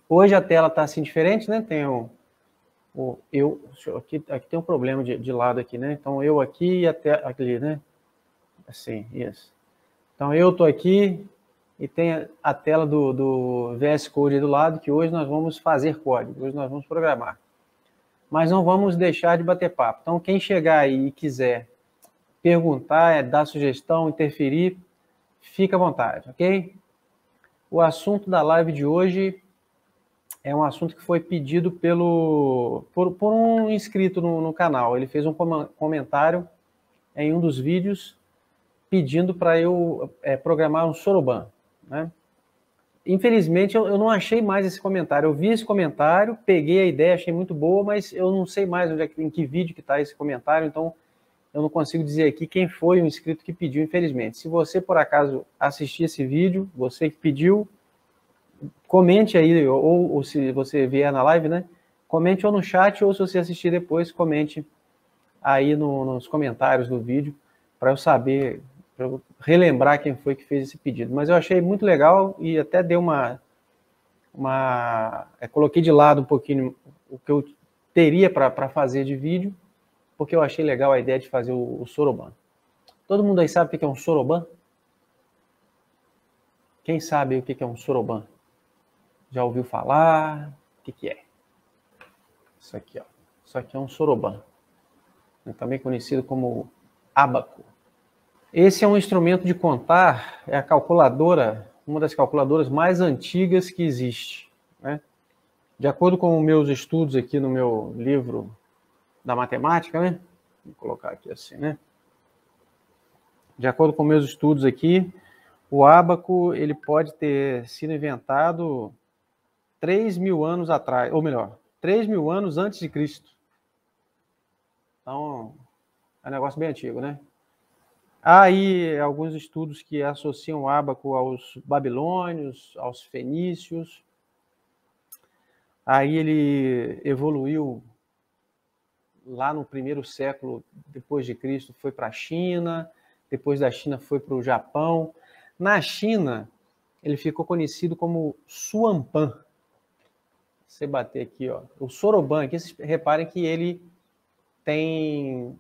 Hoje a tela está assim diferente, né? Tem aqui tem um problema de lado aqui, né? Então eu aqui e até ali, né? Assim, isso. Então eu estou aqui e tem a tela do VS Code aí do lado, que hoje nós vamos fazer código, hoje nós vamos programar. Mas não vamos deixar de bater papo. Então quem chegar aí e quiser perguntar, dar sugestão, interferir, fica à vontade, ok? O assunto da live de hoje é um assunto que foi pedido por um inscrito no canal. Ele fez um comentário em um dos vídeos pedindo para eu programar um Soroban, né? Infelizmente, eu não achei mais esse comentário. Eu vi esse comentário, peguei a ideia, achei muito boa, mas eu não sei mais em que vídeo que está esse comentário, então eu não consigo dizer aqui quem foi o inscrito que pediu, infelizmente. Se você, por acaso, assistir esse vídeo, você que pediu, comente aí, ou se você vier na live, né? Comente ou no chat, ou se você assistir depois, comente aí nos comentários do vídeo, para eu saber, para eu relembrar quem foi que fez esse pedido. Mas eu achei muito legal e até deu coloquei de lado um pouquinho o que eu teria para fazer de vídeo, porque eu achei legal a ideia de fazer o Soroban. Todo mundo aí sabe o que é um Soroban? Quem sabe o que é um Soroban? Já ouviu falar? O que é? Isso aqui, ó. Isso aqui é um Soroban, também conhecido como ábaco. Esse é um instrumento de contar, é a calculadora, uma das calculadoras mais antigas que existe, né? De acordo com os meus estudos aqui no meu livro da matemática, né? Vou colocar aqui assim, né? De acordo com meus estudos aqui, o ábaco ele pode ter sido inventado 3.000 anos atrás, ou melhor, 3.000 anos antes de Cristo. Então, é um negócio bem antigo, né? Há aí alguns estudos que associam o ábaco aos babilônios, aos fenícios. Aí ele evoluiu lá no primeiro século depois de Cristo, foi para a China, depois da China foi para o Japão. Na China, ele ficou conhecido como Suanpan. Você bater aqui, ó, o Soroban, aqui vocês reparem que ele tem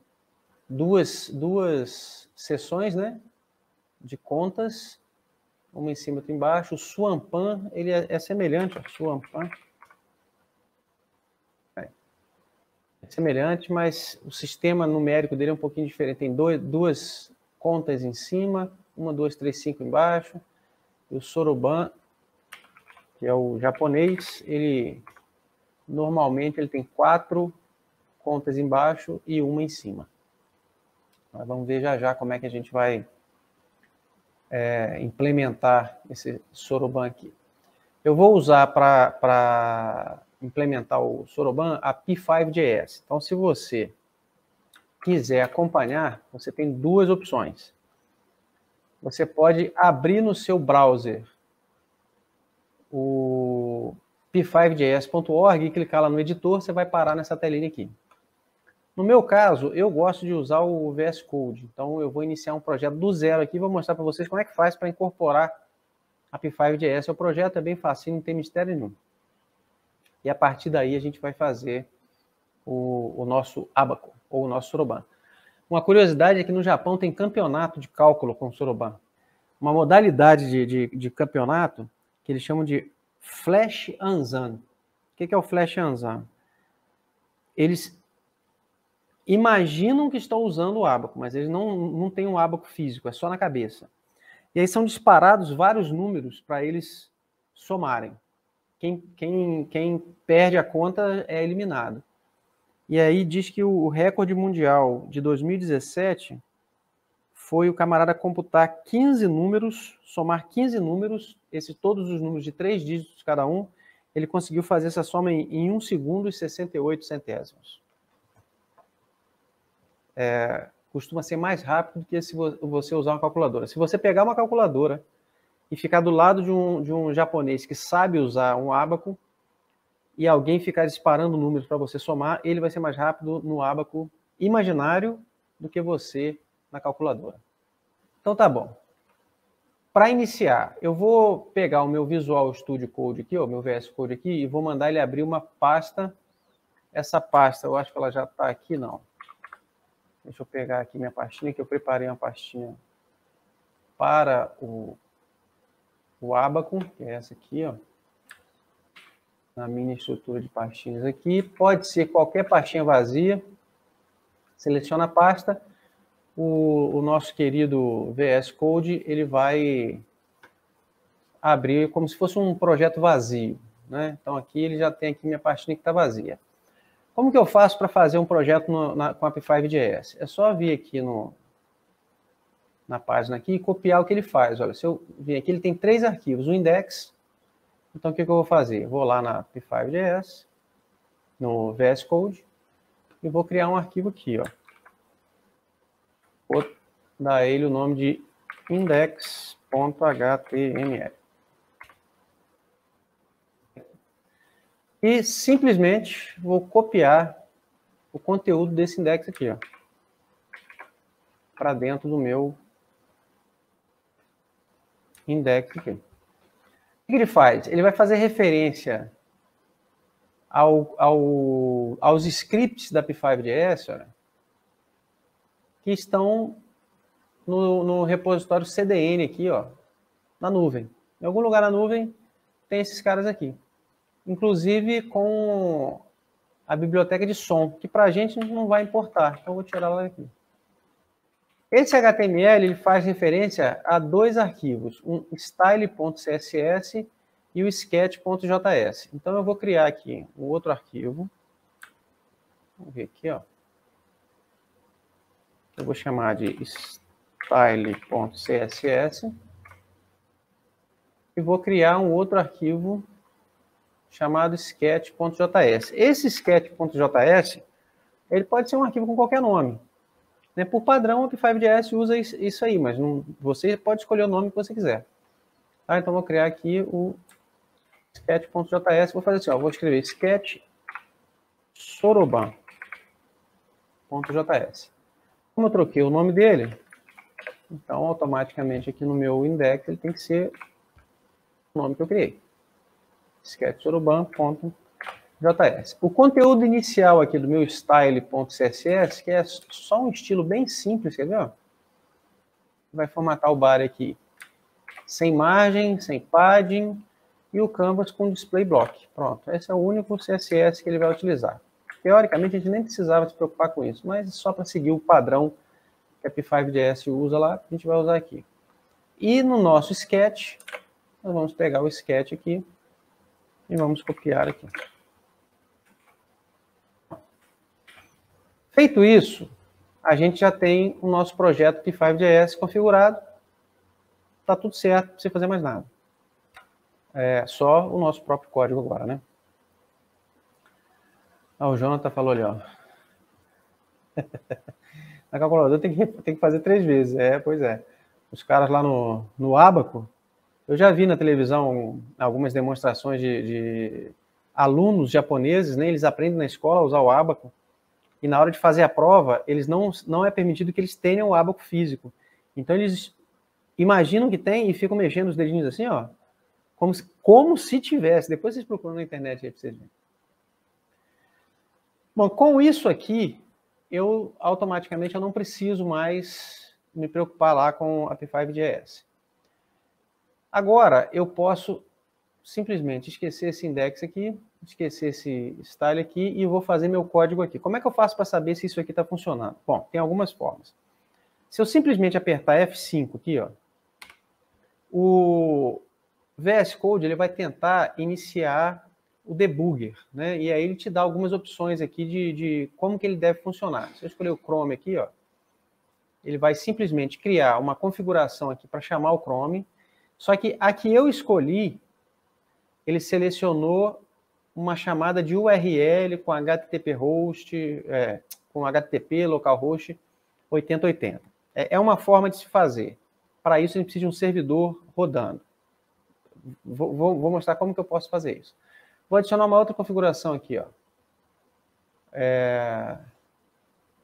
duas seções, né, de contas, uma em cima e outra embaixo. O Suanpan, ele é semelhante, ó, Suanpan. É semelhante, mas o sistema numérico dele é um pouquinho diferente. Tem duas contas em cima, 1, 2, 3, 5 embaixo. E o Soroban, que é o japonês, ele normalmente ele tem 4 contas embaixo e uma em cima. Nós vamos ver já como é que a gente vai implementar esse Soroban aqui. Eu vou usar para implementar o Soroban a P5.js. Então, se você quiser acompanhar, você tem 2 opções. Você pode abrir no seu browser o p5js.org e clicar lá no editor, você vai parar nessa telinha aqui. No meu caso, eu gosto de usar o VS Code, então eu vou iniciar um projeto do zero aqui e vou mostrar para vocês como é que faz para incorporar a P5.js ao projeto. É bem fácil, não tem mistério nenhum. E a partir daí a gente vai fazer o nosso ábaco, ou o nosso Soroban. Uma curiosidade é que no Japão tem campeonato de cálculo com Soroban. Uma modalidade de campeonato que eles chamam de Flash Anzan. O que é o Flash Anzan? Eles imaginam que estão usando o ábaco, mas eles não têm um ábaco físico, é só na cabeça. E aí são disparados vários números para eles somarem. Quem perde a conta é eliminado. E aí diz que o recorde mundial de 2017 foi o camarada computar 15 números, somar 15 números, todos os números de 3 dígitos cada um, ele conseguiu fazer essa soma em 1 segundo e 68 centésimos. Costuma ser mais rápido do que se você usar uma calculadora. Se você pegar uma calculadora e ficar do lado de um japonês que sabe usar um ábaco, e alguém ficar disparando números para você somar, ele vai ser mais rápido no ábaco imaginário do que você na calculadora. Então tá bom. para iniciar, eu vou pegar o meu Visual Studio Code aqui, o meu VS Code aqui, e vou mandar ele abrir uma pasta. Essa pasta, eu acho que ela já está aqui, não. Deixa eu pegar aqui minha pastinha, que eu preparei uma pastinha para o Abaco, que é essa aqui, ó. Na minha estrutura de pastinhas aqui. Pode ser qualquer pastinha vazia. Seleciona a pasta. O nosso querido VS Code, ele vai abrir como se fosse um projeto vazio, né? Então aqui ele já tem aqui minha pastinha que está vazia. Como que eu faço para fazer um projeto com a Ap5.js? É só vir aqui na página aqui e copiar o que ele faz. Olha, se eu vir aqui, ele tem 3 arquivos, o index. Então o que eu vou fazer? Eu vou lá na Ap5.js, no VS Code, e vou criar um arquivo aqui, ó. Vou dar ele o nome de index.html. E simplesmente vou copiar o conteúdo desse index aqui, ó, para dentro do meu index aqui. O que ele faz? Ele vai fazer referência aos scripts da Ap5.js, olha, que estão no repositório CDN aqui, ó, na nuvem. Em algum lugar na nuvem tem esses caras aqui. Inclusive com a biblioteca de som, que para a gente não vai importar. Então eu vou tirar ela aqui. Esse HTML ele faz referência a 2 arquivos, um style.css e o sketch.js. Então eu vou criar aqui um outro arquivo. Vamos ver aqui, ó. Eu vou chamar de style.css e vou criar um outro arquivo chamado sketch.js. Esse sketch.js, ele pode ser um arquivo com qualquer nome. Por padrão, a Ap5.js usa isso aí, mas você pode escolher o nome que você quiser. Tá? Então, vou criar aqui o sketch.js. Vou fazer assim, ó, vou escrever sketch soroban.js. Como eu troquei o nome dele, então, automaticamente, aqui no meu index, ele tem que ser o nome que eu criei. sketchsoroban.js. O conteúdo inicial aqui do meu style.css, que é só um estilo bem simples, quer ver? Vai formatar o bar aqui sem margem, sem padding, e o canvas com display block. Pronto, esse é o único CSS que ele vai utilizar. Teoricamente, a gente nem precisava se preocupar com isso, mas só para seguir o padrão que a Ap5.js usa lá, a gente vai usar aqui. E no nosso sketch, nós vamos pegar o sketch aqui e vamos copiar aqui. Feito isso, a gente já tem o nosso projeto Ap5.js configurado. Está tudo certo, não precisa fazer mais nada. É só o nosso próprio código agora, né? Ah, o Jonathan falou ali, ó. Na calculadora tem que fazer 3 vezes. Pois é. Os caras lá no Abaco, eu já vi na televisão algumas demonstrações de alunos japoneses, né? Eles aprendem na escola a usar o Abaco, e na hora de fazer a prova, eles não é permitido que eles tenham o Abaco físico. Então eles imaginam que tem e ficam mexendo os dedinhos assim, ó, como se tivesse. Depois vocês procuram na internet aí para vocês verem. Bom, com isso aqui, automaticamente eu não preciso mais me preocupar lá com a Ap5.js. Agora, eu posso simplesmente esquecer esse index aqui, esquecer esse style aqui e vou fazer meu código aqui. Como é que eu faço para saber se isso aqui está funcionando? Bom, tem algumas formas. Se eu simplesmente apertar F5 aqui, ó, o VS Code ele vai tentar iniciar o debugger, né? E aí ele te dá algumas opções aqui de como que ele deve funcionar. Se eu escolher o Chrome aqui, ó, ele vai simplesmente criar uma configuração aqui para chamar o Chrome. Só que a que eu escolhi, ele selecionou uma chamada de URL com HTTP host, com HTTP localhost 8080. É uma forma de se fazer. Para isso, a gente precisa de um servidor rodando. Vou mostrar como que eu posso fazer isso. Vou adicionar uma outra configuração aqui, ó.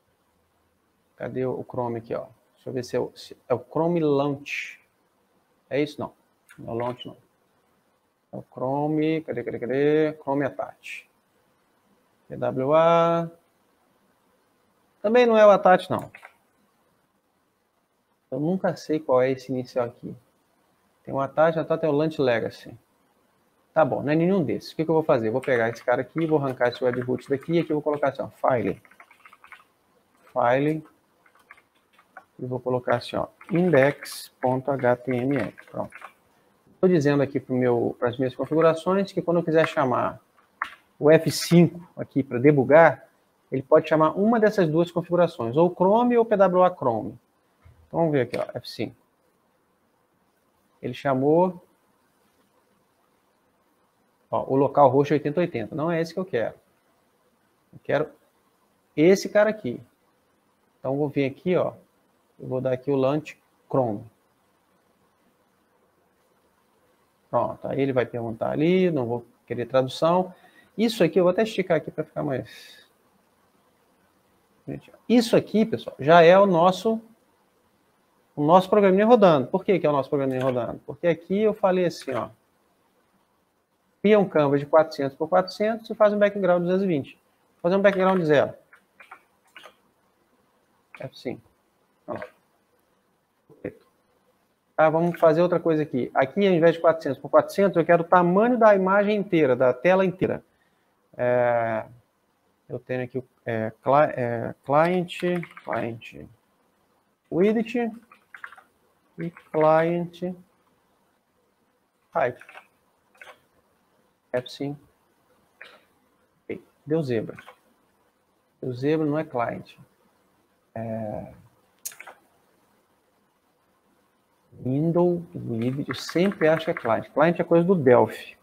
Cadê o Chrome aqui, ó? Deixa eu ver se é o Chrome Launch. É isso? Não. No launch não. É o Chrome, cadê? Chrome Attach. PWA. Também não é o Attach, não. Eu nunca sei qual é esse inicial aqui. Tem o Attach, tem o Launch Legacy. Tá bom, não é nenhum desses. O que eu vou fazer? Eu vou pegar esse cara aqui, vou arrancar esse webhook daqui, e aqui eu vou colocar assim, ó, File, e vou colocar assim, ó, index.html. Pronto. Estou dizendo aqui para as minhas configurações que quando eu quiser chamar o F5 aqui para debugar, ele pode chamar uma dessas duas configurações, ou Chrome ou PWA Chrome. Então vamos ver aqui, ó, F5. Ele chamou ó, o localhost 8080. Não é esse que eu quero. Eu quero esse cara aqui. Então vou vir aqui, ó, eu vou dar aqui o Launch Chrome. Pronto, aí ele vai perguntar ali, não vou querer tradução. Isso aqui, eu vou até esticar aqui para ficar mais... Isso aqui, pessoal, já é o nosso programinha rodando. Por que é o nosso programinha rodando? Porque aqui eu falei assim, ó, cria um canvas de 400 por 400 e faz um background de 220. Vou fazer um background de 0. F5. Ah, vamos fazer outra coisa aqui. Aqui, ao invés de 400 por 400, eu quero o tamanho da imagem inteira, da tela inteira. Eu tenho aqui o client width e client height. F5. Okay. Deu zebra. O zebra não é client. Window width, eu sempre acho que é client. Client é coisa do Delphi.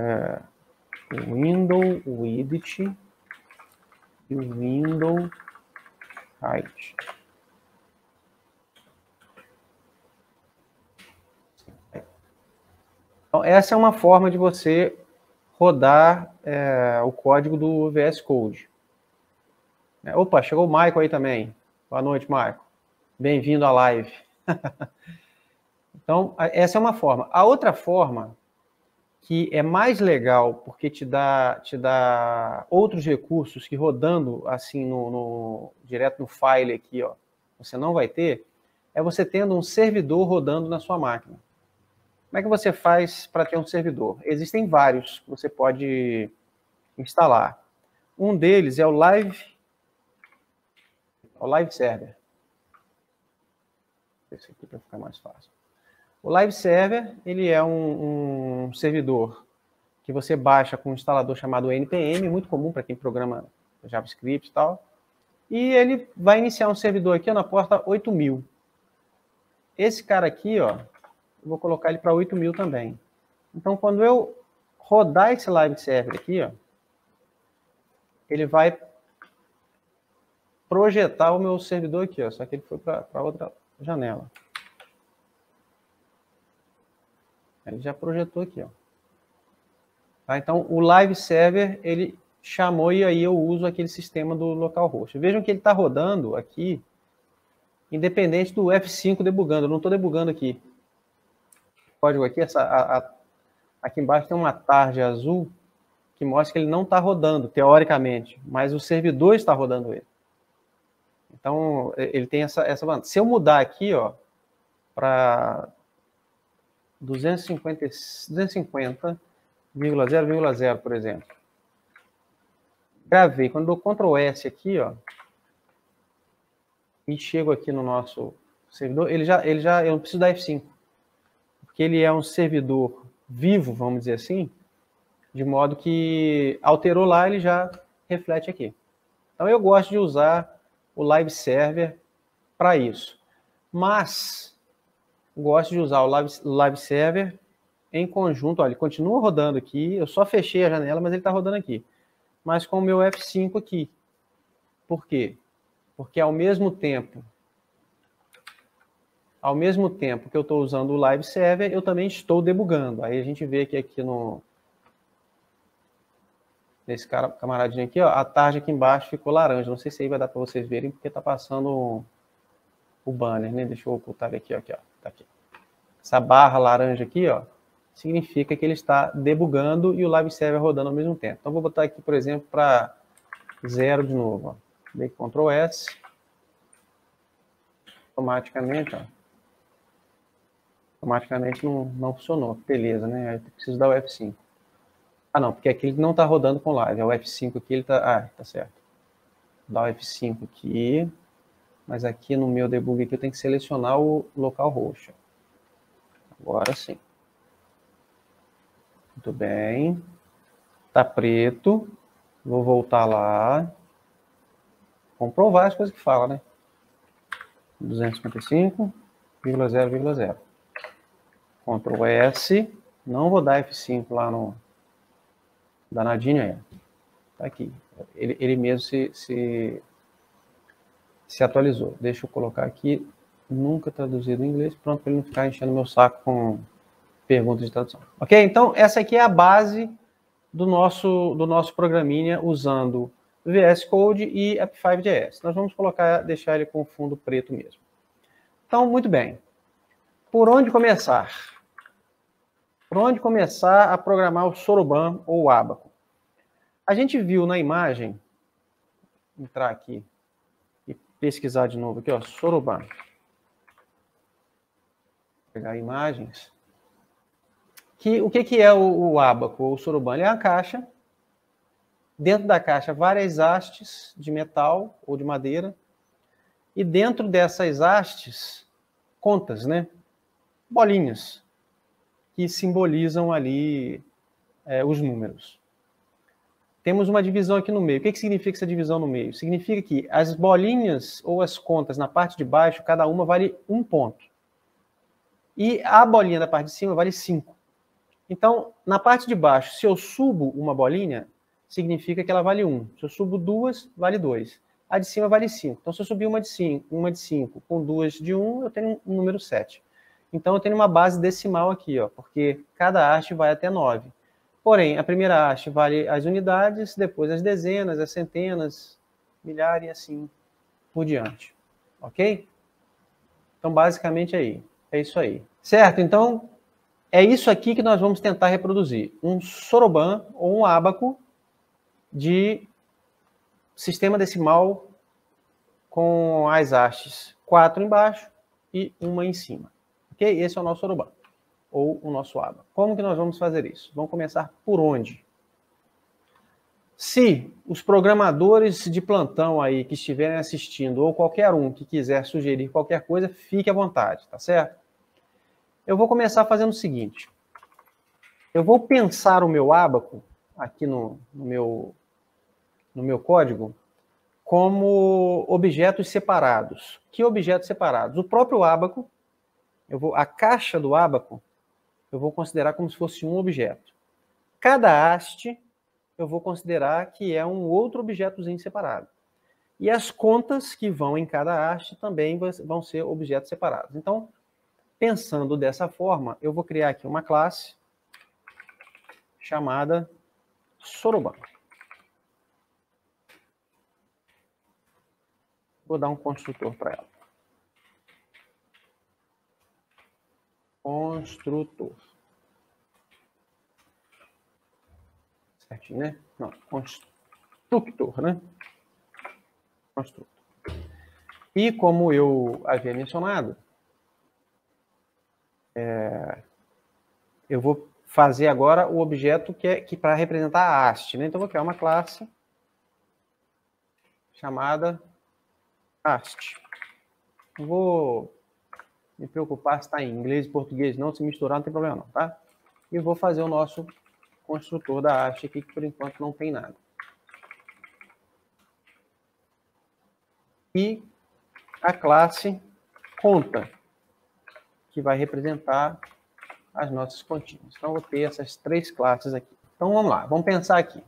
Window width e o window height. Então, essa é uma forma de você rodar o código do VS Code. Opa, chegou o Michael aí também. Boa noite, Michael. Bem-vindo à live. Então, essa é uma forma. A outra forma, que é mais legal, porque te dá outros recursos que rodando assim direto no file aqui, ó, você não vai ter, é você tendo um servidor rodando na sua máquina. Como é que você faz para ter um servidor? Existem vários que você pode instalar. Um deles é o Live Server. Esse aqui para ficar mais fácil. O Live Server, ele é um servidor que você baixa com um instalador chamado NPM, muito comum para quem programa JavaScript e tal. E ele vai iniciar um servidor aqui ó, na porta 8000. Esse cara aqui, ó, eu vou colocar ele para 8000 também. Então, quando eu rodar esse Live Server aqui, ó, ele vai projetar o meu servidor aqui, ó, só que ele foi para outra janela. Ele já projetou aqui, ó. Tá? Então, o Live Server, ele chamou e aí eu uso aquele sistema do localhost. Vejam que ele está rodando aqui, independente do F5 debugando. Eu não estou debugando aqui. O código aqui, aqui embaixo tem uma tarja azul que mostra que ele não está rodando, teoricamente, mas o servidor está rodando ele. Então, ele tem essa banda. Se eu mudar aqui, ó, para 250,0,0, por exemplo. Gravei. Quando eu dou Ctrl S aqui, ó, e chego aqui no nosso servidor, eu não preciso da F5, porque ele é um servidor vivo, vamos dizer assim, de modo que alterou lá, ele já reflete aqui. Então, eu gosto de usar o Live Server para isso. Mas gosto de usar o Live Server em conjunto. Olha, ele continua rodando aqui. Eu só fechei a janela, mas ele está rodando aqui. Mas com o meu F5 aqui. Por quê? Porque ao mesmo tempo que eu estou usando o Live Server, eu também estou debugando. Aí a gente vê que aqui nesse camaradinho aqui, ó, a tarja aqui embaixo ficou laranja. Não sei se aí vai dar para vocês verem, porque está passando o banner, né? Deixa eu ocultar aqui, ó. Tá aqui. essa barra laranja aqui, ó, significa que ele está debugando e o live server rodando ao mesmo tempo. Então, vou botar aqui, por exemplo, para 0 de novo. Ó. Dei Ctrl S. Automaticamente, ó. Automaticamente não funcionou. Beleza, né? Aí eu preciso dar o F5. Ah, não, porque aqui ele não está rodando com live. É o F5 aqui, ele está... Ah, tá certo. Vou dar o F5 aqui. Mas aqui no meu debug aqui eu tenho que selecionar o localhost. Agora sim. Muito bem. Tá preto. Vou voltar lá. Comprovar as coisas que fala, né? 255,0,0. Ctrl S. Não vou dar F5 lá no danadinho aí. Tá aqui. Ele mesmo se atualizou. Deixa eu colocar aqui. Nunca traduzido em inglês. Pronto, para ele não ficar enchendo meu saco com perguntas de tradução. Ok? Então, essa aqui é a base do nosso programinha usando VS Code e App5.js. Nós vamos deixar ele com fundo preto mesmo. Então, muito bem. Por onde começar? Por onde começar a programar o Soroban ou o Abaco? A gente viu na imagem, entrar aqui e pesquisar de novo aqui, ó, Soroban. Vou pegar imagens. O que é o Abaco ou o Soroban? Ele é uma caixa. Dentro da caixa, várias hastes de metal ou de madeira. E dentro dessas hastes, contas, né? Bolinhas, que simbolizam ali os números. Temos uma divisão aqui no meio. O que significa essa divisão no meio? Significa que as bolinhas ou as contas na parte de baixo, cada uma vale 1 ponto. E a bolinha da parte de cima vale 5. Então, na parte de baixo, se eu subo uma bolinha, significa que ela vale 1. Se eu subo 2, vale 2. A de cima vale 5. Então, se eu subir uma de 5 com 2 de 1, eu tenho um número 7. Então, eu tenho uma base decimal aqui, ó, porque cada haste vai até 9. Porém, a primeira haste vale as unidades, depois as dezenas, as centenas, milhares e assim por diante. Ok? Então, basicamente é isso aí. Certo? Então, é isso aqui que nós vamos tentar reproduzir. Um Soroban ou um Abaco de sistema decimal com as hastes 4 embaixo e 1 em cima. Ok? Esse é o nosso Soroban, ou o nosso Abaco. Como que nós vamos fazer isso? Vamos começar por onde? Se os programadores de plantão aí que estiverem assistindo, ou qualquer um que quiser sugerir qualquer coisa, fique à vontade, tá certo? Eu vou começar fazendo o seguinte. Eu vou pensar o meu Abaco, aqui no meu código, como objetos separados. Que objetos separados? O próprio Abaco, a caixa do Abaco, eu vou considerar como se fosse um objeto. Cada haste, eu vou considerar que é um outro objetozinho separado. E as contas que vão em cada haste também vão ser objetos separados. Então, pensando dessa forma, eu vou criar aqui uma classe chamada Soroban. Vou dar um construtor para ela. Construtor. Certinho, né? Não, construtor, né? Construtor. E como eu havia mencionado, eu vou fazer agora o objeto que para representar a haste, né? Então, eu vou criar uma classe chamada haste. Não vou me preocupar se está em inglês e português, não. Se misturar, não tem problema, não, tá? E vou fazer o nosso construtor da haste aqui, que por enquanto não tem nada. E a classe conta, que vai representar as nossas continhas. Então, eu vou ter essas 3 classes aqui. Então, vamos lá. Vamos pensar aqui.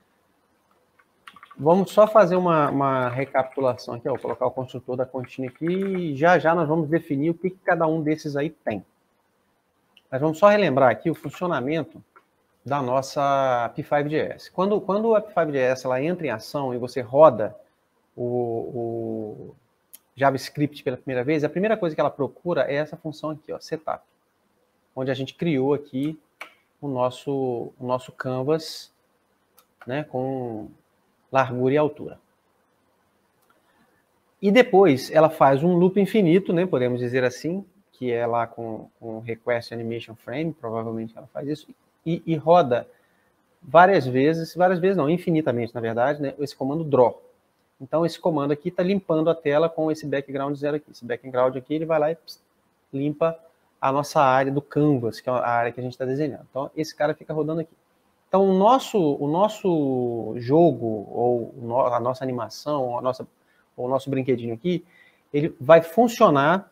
Vamos só fazer uma recapitulação aqui. Ó. Vou colocar o construtor da continha aqui e já nós vamos definir o que cada um desses aí tem. Mas vamos só relembrar aqui o funcionamento da nossa App5.js. Quando o App5.js ela entra em ação e você roda o JavaScript pela primeira vez, a primeira coisa que ela procura é essa função aqui, ó, setup. onde a gente criou aqui o nosso canvas, né, com largura e altura. E depois ela faz um loop infinito, né, podemos dizer assim, que é lá com Request Animation Frame, provavelmente ela faz isso, e roda várias vezes não, infinitamente, na verdade, né, esse comando draw. Então, esse comando aqui está limpando a tela com esse background zero aqui. Esse background aqui, ele vai lá e limpa a nossa área do canvas, que é a área que a gente está desenhando. Então, esse cara fica rodando aqui. Então, o nosso jogo, ou a nossa animação, ou o nosso brinquedinho aqui, ele vai funcionar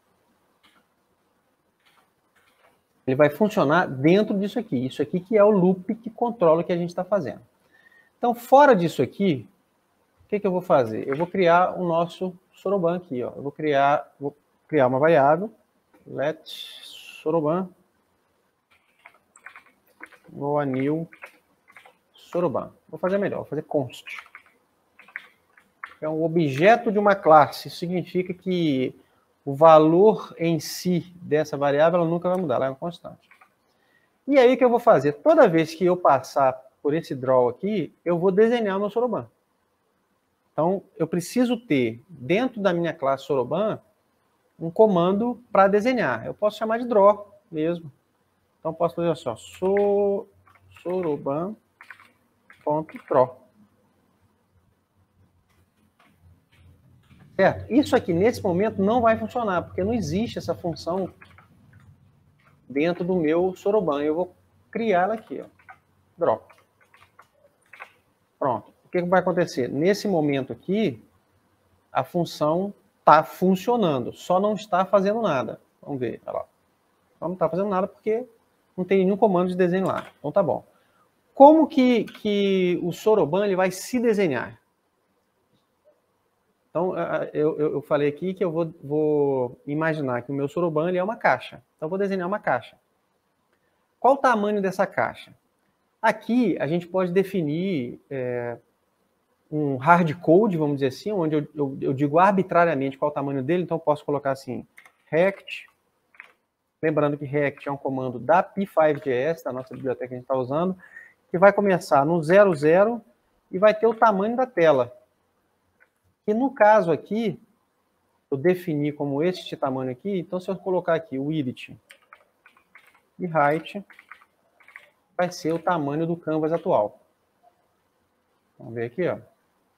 dentro disso aqui. Isso aqui que é o loop que controla o que a gente está fazendo. Então, fora disso aqui, o que eu vou fazer? Eu vou criar o nosso soroban aqui. Ó. Eu vou criar uma variável, let soroban go a new soroban. Vou fazer melhor, vou fazer const. É um objeto de uma classe. Isso significa que o valor em si dessa variável ela nunca vai mudar, ela é uma constante. E aí o que eu vou fazer? Toda vez que eu passar por esse draw aqui, eu vou desenhar o meu soroban. Então, eu preciso ter, dentro da minha classe soroban, um comando para desenhar. Eu posso chamar de draw mesmo. Então, posso fazer assim, ó, soroban.draw. Certo? Isso aqui, nesse momento, não vai funcionar, porque não existe essa função dentro do meu soroban. Eu vou criar ela aqui, ó, draw. Pronto. O que vai acontecer? Nesse momento aqui, a função está funcionando, só não está fazendo nada. Vamos ver, olha lá. Só não está fazendo nada porque não tem nenhum comando de desenho lá. Então tá bom. Como que o soroban ele vai se desenhar? Então, eu falei aqui que eu vou imaginar que o meu soroban ele é uma caixa. Então, eu vou desenhar uma caixa. Qual o tamanho dessa caixa? Aqui, a gente pode definir um hardcode, vamos dizer assim, onde eu digo arbitrariamente qual o tamanho dele. Então, eu posso colocar assim, rect. Lembrando que rect é um comando da P5.js, da nossa biblioteca que a gente está usando, que vai começar no 00 e vai ter o tamanho da tela. E no caso aqui, eu defini como este tamanho aqui, então se eu colocar aqui o width e height, vai ser o tamanho do canvas atual. Vamos ver aqui, ó.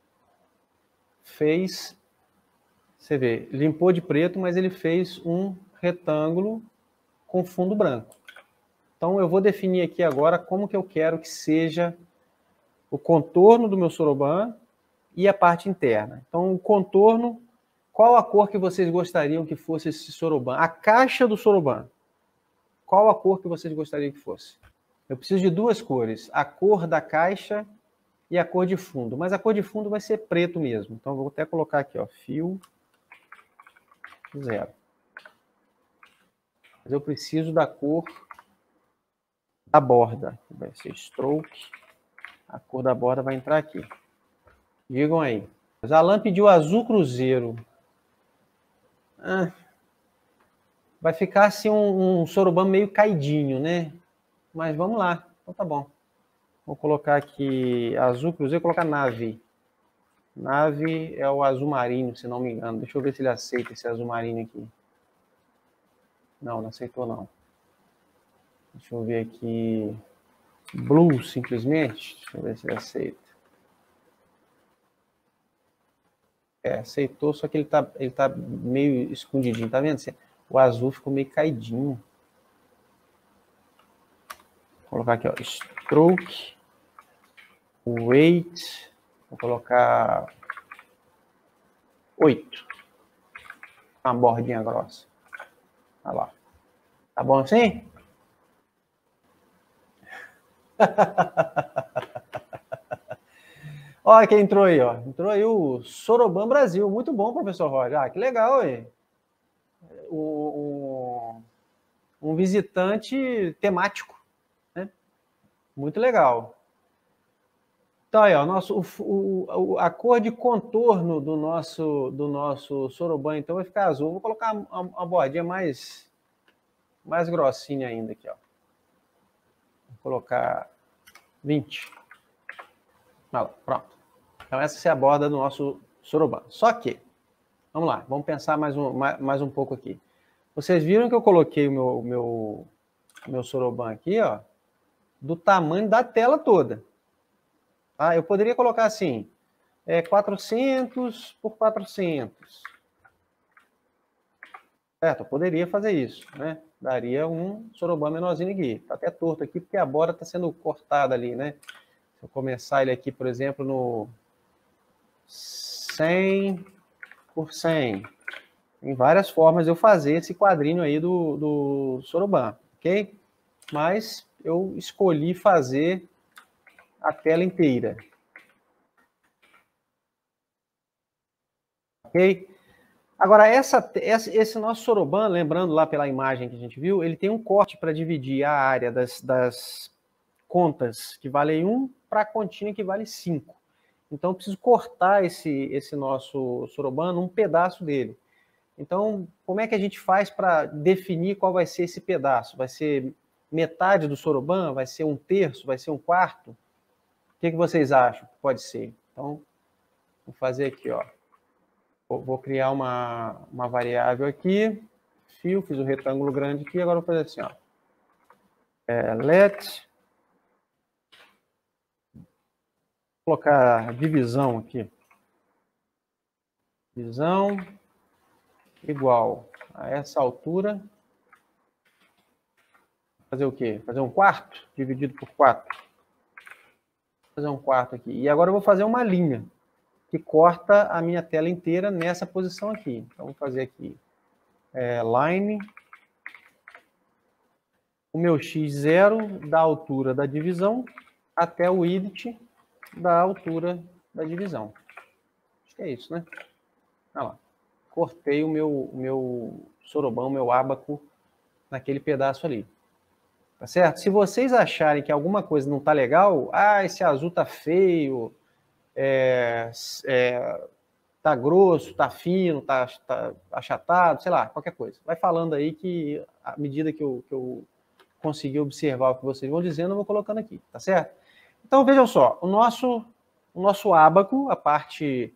Fez, você vê, limpou de preto, mas ele fez um retângulo com fundo branco. Então eu vou definir aqui agora como que eu quero que seja o contorno do meu soroban e a parte interna. Então, o contorno, qual a cor que vocês gostariam que fosse esse soroban? A caixa do soroban. Qual a cor que vocês gostariam que fosse? Eu preciso de duas cores, a cor da caixa e a cor de fundo. Mas a cor de fundo vai ser preto mesmo. Então, eu vou até colocar aqui, ó, fio 0. Mas eu preciso da cor da borda. Vai ser stroke. A cor da borda vai entrar aqui. Digam aí. O Alan pediu azul cruzeiro. Vai ficar assim um soroban meio caidinho, né? Mas vamos lá. Então tá bom. Vou colocar aqui azul cruzeiro, vou colocar nave. Nave é o azul marinho, se não me engano. Deixa eu ver se ele aceita esse azul marinho aqui. Não, não aceitou não. Deixa eu ver aqui. Blue, simplesmente. Deixa eu ver se ele aceita. Aceitou, só que ele tá meio escondidinho, tá vendo? O azul ficou meio caidinho. Vou colocar aqui, ó, stroke, weight, vou colocar 8. Uma bordinha grossa. Olha lá. Tá bom assim? Olha quem entrou aí, ó. Entrou aí o Soroban Brasil. Muito bom, professor Roger. Ah, que legal aí. Um visitante temático, né? Muito legal. Então aí, ó, a cor de contorno do nosso Soroban, então, vai ficar azul. Vou colocar uma bordinha mais mais grossinha ainda aqui, ó. Vou colocar 20. Olha lá, pronto. Então essa é a borda do nosso soroban. Só que, vamos lá, vamos pensar mais um pouco aqui. Vocês viram que eu coloquei o meu soroban aqui, ó, do tamanho da tela toda. Tá? Eu poderia colocar assim, 400 por 400. Certo, eu poderia fazer isso, né? Daria um soroban menorzinho aqui. Tá até torto aqui porque a borda está sendo cortada ali, né? Se eu começar ele aqui, por exemplo, no 100 por 100. Tem várias formas de eu fazer esse quadrinho aí do soroban, ok? Mas eu escolhi fazer a tela inteira. Ok? Agora, esse nosso soroban, lembrando lá pela imagem que a gente viu, ele tem um corte para dividir a área das contas que valem 1 para a continha que vale 5. Então, eu preciso cortar esse nosso soroban num pedaço dele. Então, como é que a gente faz para definir qual vai ser esse pedaço? Vai ser metade do soroban? Vai ser 1/3? Vai ser 1/4? O que vocês acham que pode ser? Então, vou fazer aqui, ó. Vou criar uma variável aqui. Fio, fiz um retângulo grande aqui. Agora vou fazer assim, ó. Let. Vou colocar divisão aqui. Divisão igual a essa altura. Fazer o quê? Fazer 1/4 dividido por 4. Vou fazer 1/4 aqui. E agora eu vou fazer uma linha que corta a minha tela inteira nessa posição aqui. Então, vou fazer aqui line, o meu x0 da altura da divisão até o width da altura da divisão. Acho que é isso, né? Olha lá. Cortei o meu soroban, o meu ábaco naquele pedaço ali. Tá certo? Se vocês acharem que alguma coisa não tá legal, esse azul tá feio, tá grosso, tá fino, tá achatado, sei lá, qualquer coisa. Vai falando aí que, à medida que eu conseguir observar o que vocês vão dizendo, eu vou colocando aqui, tá certo? Então, vejam só, o nosso ábaco, a parte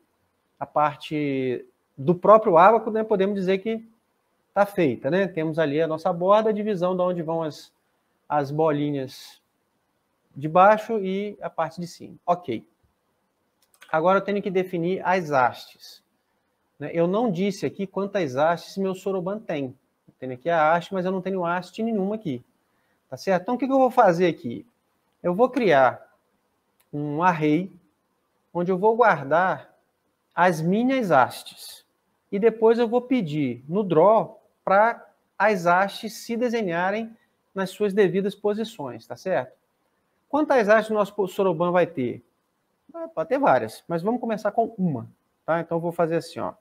do próprio ábaco, né, podemos dizer que tá feita, né? Temos ali a nossa borda, a divisão de onde vão as bolinhas de baixo e a parte de cima. Ok. Agora eu tenho que definir as hastes. Eu não disse aqui quantas hastes meu soroban tem. Eu tenho aqui a haste, mas eu não tenho haste nenhuma aqui. Tá certo? Então, o que eu vou fazer aqui? Eu vou criar um array, onde eu vou guardar as minhas hastes. E depois eu vou pedir no draw para as hastes se desenharem nas suas devidas posições, tá certo? Quantas hastes o nosso soroban vai ter? Pode ter várias, mas vamos começar com uma. Tá? Então, eu vou fazer assim, ó.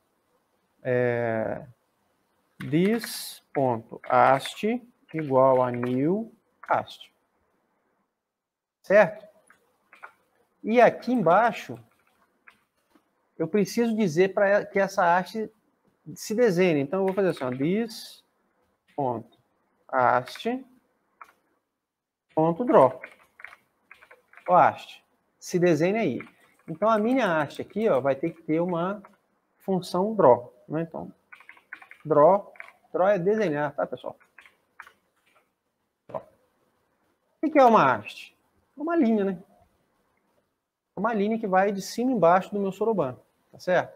This.ast igual a new ast. Certo? E aqui embaixo, eu preciso dizer para que essa haste se desenhe. Então, eu vou fazer assim, ó. This.ast.draw. Ó, haste. Se desenhe aí. Então, a minha haste aqui, ó, vai ter que ter uma função draw. Né? Então, draw é desenhar, tá, pessoal? Draw. O que é uma haste? É uma linha, né? Uma linha que vai de cima e embaixo do meu soroban, tá certo?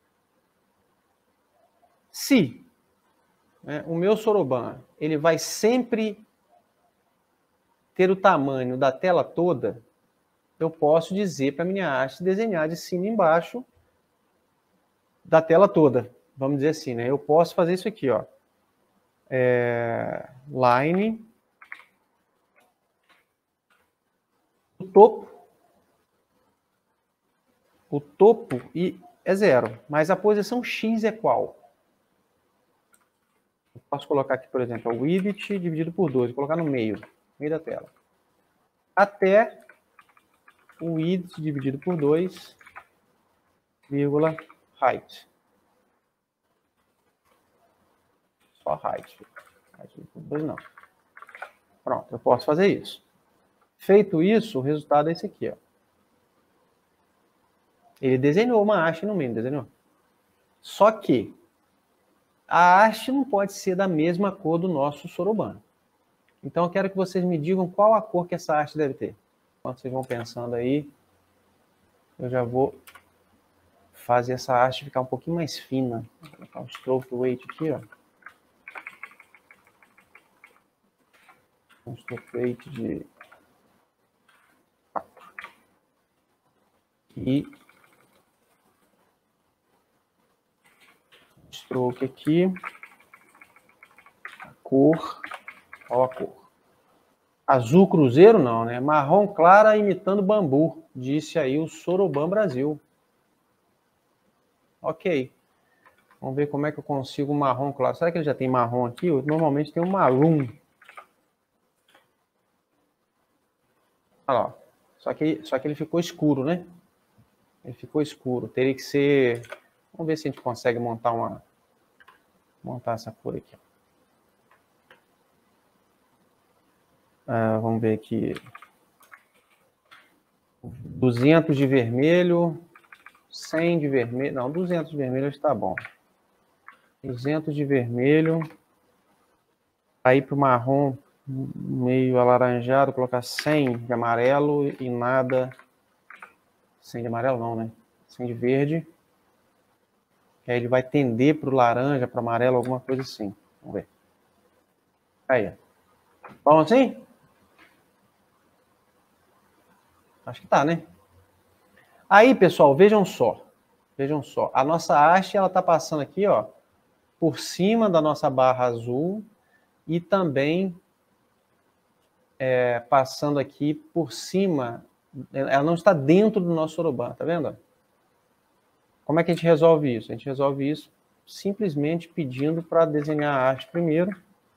Se o meu soroban ele vai sempre ter o tamanho da tela toda, eu posso dizer para a minha haste desenhar de cima e embaixo da tela toda. Vamos dizer assim, né? Eu posso fazer isso aqui, ó. Line. O topo é 0, mas a posição X é qual? Eu posso colocar aqui, por exemplo, o width dividido por 2, vou colocar no meio da tela. Até o width dividido por 2, vírgula, height. Só height. Depois não. Pronto, eu posso fazer isso. Feito isso, o resultado é esse aqui, ó. Ele desenhou uma haste no meio, desenhou. Só que a haste não pode ser da mesma cor do nosso soroban. Então eu quero que vocês me digam qual a cor que essa haste deve ter. Enquanto vocês vão pensando aí, eu já vou fazer essa haste ficar um pouquinho mais fina. Vou colocar o stroke weight aqui, ó. Um stroke weight de 4. E stroke aqui. A cor. Qual a cor? Azul cruzeiro não, né? Marrom clara imitando bambu, disse aí o Soroban Brasil. Ok. Vamos ver como é que eu consigo um marrom claro. Será que ele já tem marrom aqui? Normalmente tem um maroon. Olha lá. Só que ele ficou escuro, né? Ele ficou escuro. Teria que ser... Vamos ver se a gente consegue montar essa cor aqui. Vamos ver aqui. 200 de vermelho. 100 de vermelho. Não, 200 de vermelho está bom. 200 de vermelho. Aí para o marrom meio alaranjado, colocar 100 de amarelo e nada. 100 de amarelo não, né? 100 de verde. Que aí ele vai tender para o laranja, para o amarelo, alguma coisa assim. Vamos ver. Aí. Bom assim? Acho que tá, né? Aí, pessoal, vejam só. Vejam só. A nossa haste, ela tá passando aqui, ó, por cima da nossa barra azul e também passando aqui por cima. Ela não está dentro do nosso soroban, tá vendo? Como é que a gente resolve isso? A gente resolve isso simplesmente pedindo para desenhar a haste primeiro.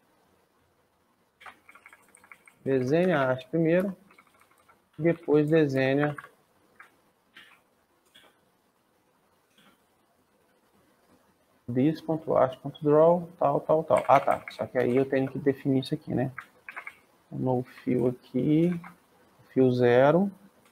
Desenha a haste primeiro. Depois desenha this.hash.draw, tal. Ah, tá. Só que aí eu tenho que definir isso aqui, né? No fio aqui, fio 0.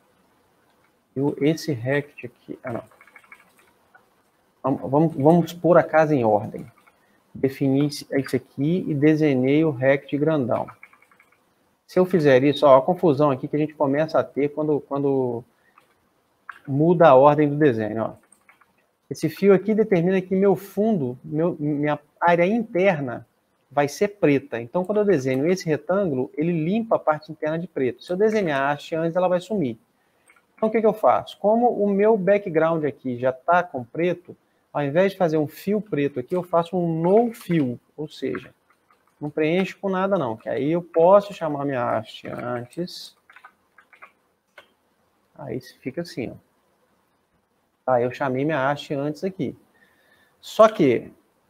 E esse rect aqui... Ah, não. Vamos pôr a casa em ordem. Defini isso aqui e desenhei o rect grandão. Se eu fizer isso, ó, a confusão aqui que a gente começa a ter quando muda a ordem do desenho, ó. Esse fio aqui determina que meu fundo, minha área interna vai ser preta. Então, quando eu desenho esse retângulo, ele limpa a parte interna de preto. Se eu desenhar a haste antes, ela vai sumir. Então, o que eu faço? Como o meu background aqui já está com preto, ao invés de fazer um fio preto aqui, eu faço um no fio, ou seja, não preencho com nada não, que aí eu posso chamar minha haste antes. Aí fica assim, ó. Tá, eu chamei minha haste antes aqui. Só que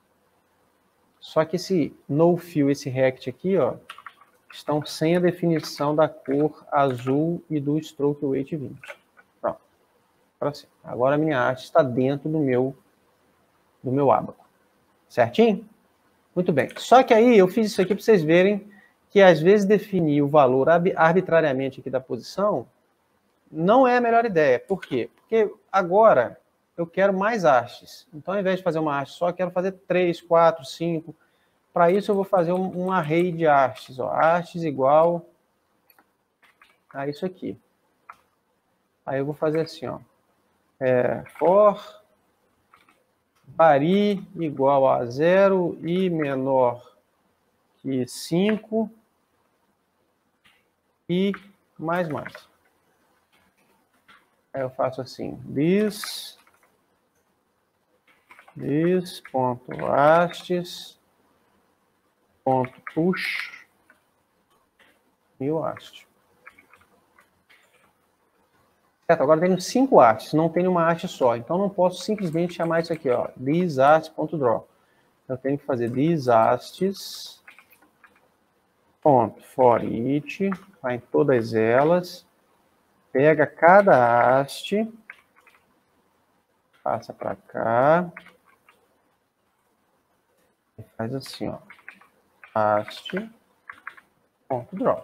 esse no fill, esse rect aqui, ó, estão sem a definição da cor azul e do stroke weight 20. Pronto. Assim. Agora a minha haste está dentro do meu ábaco. Certinho? Muito bem. Só que aí eu fiz isso aqui para vocês verem que às vezes definir o valor arbitrariamente aqui da posição não é a melhor ideia. Por quê? Porque agora eu quero mais hastes. Então, ao invés de fazer uma haste só, eu quero fazer 3, 4, 5. Para isso, eu vou fazer um array de hastes. Ó. Hastes igual a isso aqui. Aí eu vou fazer assim, ó. For vari igual a 0 e menor que 5 e mais. Aí eu faço assim, this.hastes.push e o haste. Certo, agora tenho 5 hastes, não tenho uma haste só. Então não posso simplesmente chamar isso aqui, ó, thisHastes.draw. Eu tenho que fazer thisHastes.forEach, vai em todas elas, pega cada haste, passa para cá, e faz assim, ó. ast.draw.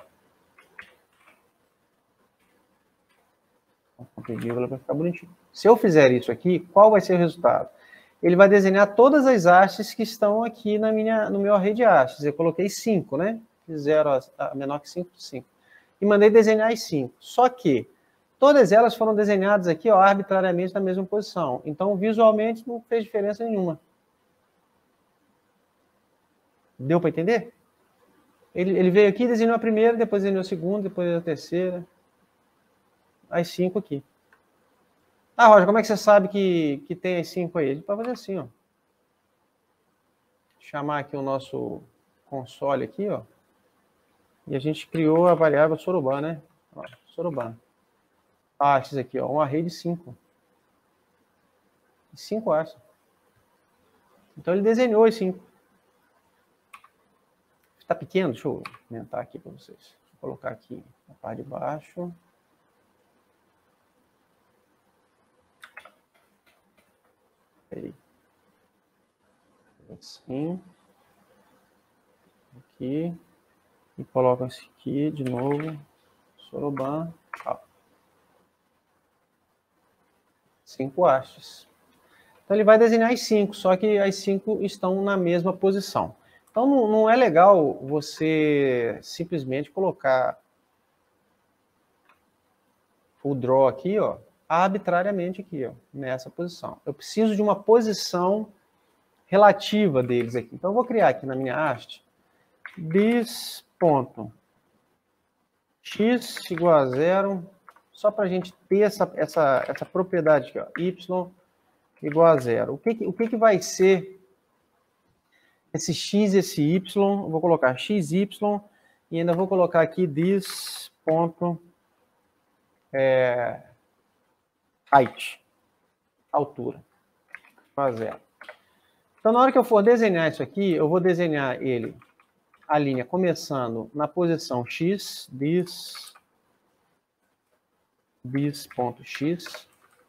Ponto e vírgula para ficar bonitinho. Se eu fizer isso aqui, qual vai ser o resultado? Ele vai desenhar todas as hastes que estão aqui no meu array de hastes. Eu coloquei 5, né? 0 a menor que 5, 5. E mandei desenhar as 5. Só que todas elas foram desenhadas aqui, ó, arbitrariamente na mesma posição. Então, visualmente, não fez diferença nenhuma. Deu para entender? Ele veio aqui, desenhou a primeira, depois desenhou a segunda, depois a terceira. As 5 aqui. Ah, Roger, como é que você sabe que tem as 5 aí? Para fazer assim, ó. Chamar aqui o nosso console aqui, ó. E a gente criou a variável Soroban, né? Ó, Soroban. Hastes aqui, ó. Um array de 5. 5 hastes. Então ele desenhou as 5. Está pequeno? Deixa eu aumentar aqui para vocês. Vou colocar aqui na parte de baixo. Aí. Assim. Aqui. E coloco esse aqui de novo. Soroban. 5 hastes. Então ele vai desenhar as 5, só que as 5 estão na mesma posição. Então não é legal você simplesmente colocar o draw aqui, ó, arbitrariamente aqui, ó, nessa posição. Eu preciso de uma posição relativa deles aqui. Então eu vou criar aqui na minha haste this.x igual a 0, só para a gente ter essa propriedade aqui, ó, y igual a 0. O que vai ser esse x e esse y? Eu vou colocar xy e ainda vou colocar aqui height, altura, igual a 0. Então, na hora que eu for desenhar isso aqui, eu vou desenhar ele, a linha começando na posição x, this.x,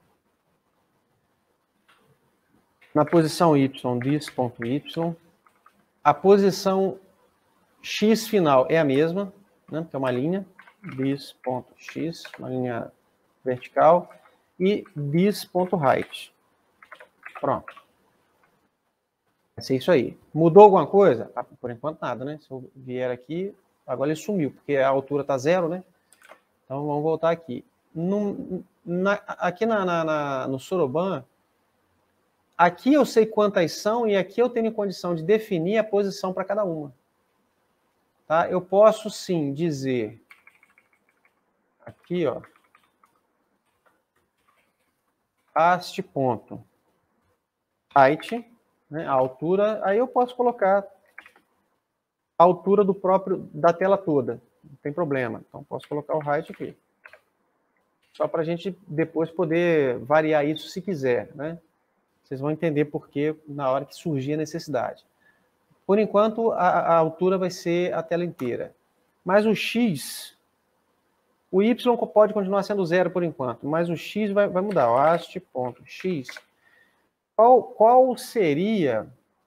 na posição y, this.y, a posição x final é a mesma, né, que é uma linha, this.x, uma linha vertical, e this.height. Pronto. Vai ser isso aí. Mudou alguma coisa? Ah, por enquanto nada, né? Se eu vier aqui, agora ele sumiu, porque a altura está 0, né? Então vamos voltar aqui. Aqui no Soroban, aqui eu sei quantas são e aqui eu tenho condição de definir a posição para cada uma. Tá? Eu posso sim dizer aqui, ó, ast.height, né, a altura, aí eu posso colocar a altura da tela toda, não tem problema. Então posso colocar o height aqui. Só para a gente depois poder variar isso se quiser, né? Vocês vão entender por que na hora que surgir a necessidade. Por enquanto, a altura vai ser a tela inteira. Mas o x, o y pode continuar sendo 0 por enquanto, mas o x vai mudar. O ast.x. Qual seria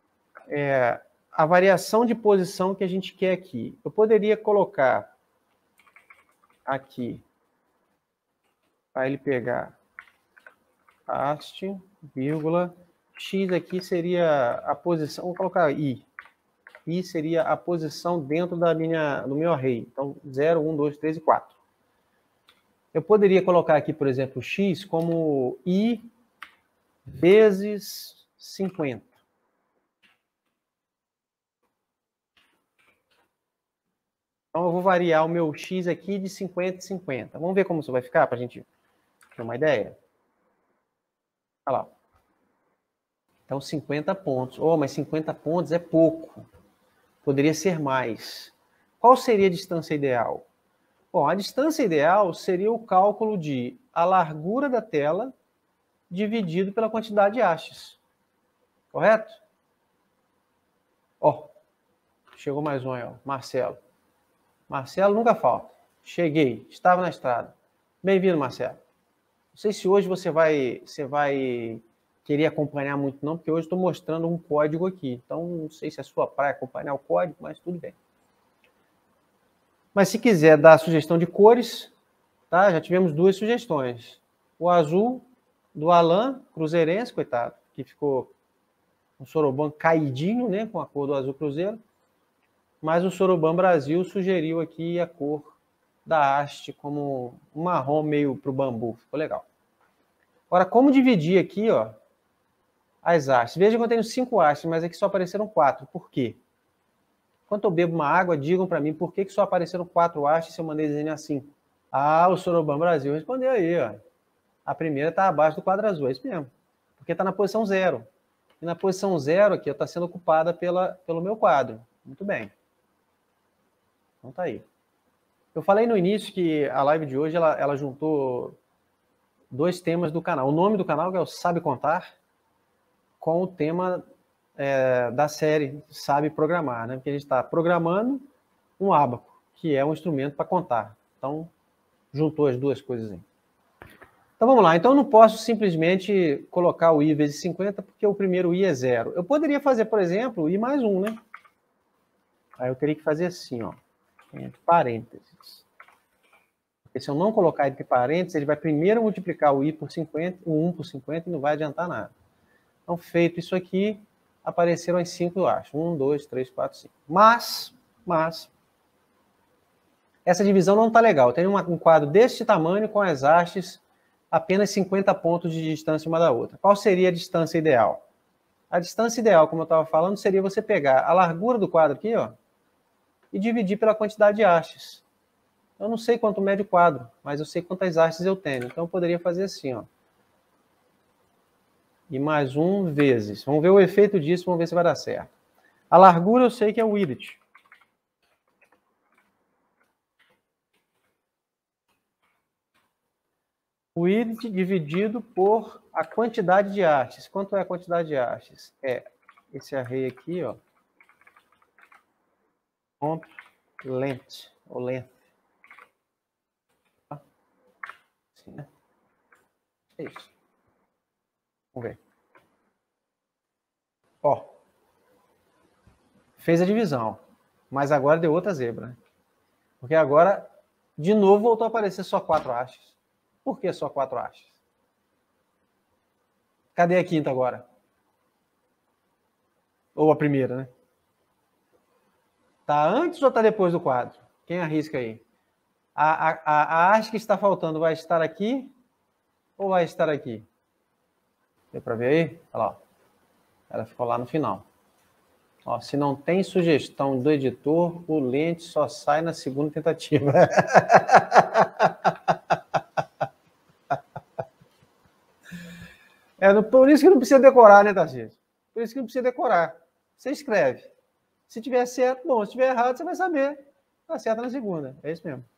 a variação de posição que a gente quer aqui? Eu poderia colocar aqui, para ele pegar ast, vírgula, x aqui seria a posição, vou colocar i. I seria a posição dentro do meu array. Então, 0, 1, 2, 3 e 4. Eu poderia colocar aqui, por exemplo, x como i vezes 50. Então, eu vou variar o meu x aqui de 50 em 50. Vamos ver como isso vai ficar, para a gente ter uma ideia? Olha lá. Então, 50 pontos. Oh, mas 50 pontos é pouco. Poderia ser mais. Qual seria a distância ideal? Bom, a distância ideal seria o cálculo de a largura da tela dividido pela quantidade de hastes. Correto? Ó, chegou mais um aí, ó, Marcelo. Marcelo nunca falta. Cheguei, estava na estrada. Bem-vindo, Marcelo. Não sei se hoje você vai querer acompanhar muito não, porque hoje estou mostrando um código aqui. Então, não sei se é a sua praia acompanhar o código, mas tudo bem. Mas se quiser dar sugestão de cores, tá? Já tivemos 2 sugestões. O azul do Alan, cruzeirense, coitado, que ficou um Soroban caidinho, né, com a cor do azul cruzeiro. Mas o Soroban Brasil sugeriu aqui a cor da haste como um marrom meio para o bambu. Ficou legal. Agora, como dividir aqui, ó, as hastes? Veja que eu tenho 5 hastes, mas aqui só apareceram 4. Por quê? Enquanto eu bebo uma água, digam para mim por que só apareceram 4 hastes se eu mandei desenhar 5. Ah, o Soroban Brasil respondeu aí, ó. A primeira está abaixo do quadro azul, é isso mesmo. Porque está na posição 0. E na posição 0 aqui está sendo ocupada pelo meu quadro. Muito bem. Então tá aí. Eu falei no início que a live de hoje ela juntou 2 temas do canal. O nome do canal, que é o Sabe Contar, com o tema da série Sabe Programar, né? Porque a gente está programando um ábaco, que é um instrumento para contar. Então, juntou as 2 coisas aí. Então, vamos lá. Então, eu não posso simplesmente colocar o i vezes 50, porque o primeiro i é 0. Eu poderia fazer, por exemplo, i mais 1, né? Aí eu teria que fazer assim, ó, entre parênteses. Porque se eu não colocar entre parênteses, ele vai primeiro multiplicar o i por 50, o 1 por 50, e não vai adiantar nada. Então, feito isso aqui, apareceram as 5, eu acho. 1, 2, 3, 4, 5. Mas, essa divisão não está legal. Tem um quadro deste tamanho com as hastes apenas 50 pontos de distância uma da outra. Qual seria a distância ideal? A distância ideal, como eu estava falando, seria você pegar a largura do quadro aqui, ó, e dividir pela quantidade de hastes. Eu não sei quanto mede o quadro, mas eu sei quantas hastes eu tenho. Então, eu poderia fazer assim, ó. E mais 1 vezes. Vamos ver o efeito disso, vamos ver se vai dar certo. A largura eu sei que é o width. O width dividido por a quantidade de hastes. Quanto é a quantidade de hastes? É esse array aqui, ó. Comp length, ou length. Assim, né? É isso. Vamos ver. Ó. Fez a divisão. Mas agora deu outra zebra, né? Porque agora, de novo, voltou a aparecer só 4 hastes. Por que só 4 hastes? Cadê a quinta agora? Ou a primeira, né? Tá antes ou tá depois do quadro? Quem arrisca aí? A haste que está faltando vai estar aqui ou vai estar aqui? Deu para ver aí? Olha lá. Ela ficou lá no final. Ó, se não tem sugestão do editor, o lente só sai na segunda tentativa. Por isso que não precisa decorar, né, Tarcísio? Por isso que não precisa decorar. Você escreve. Se tiver certo, bom. Se tiver errado, você vai saber. Tá certo na segunda. É isso mesmo.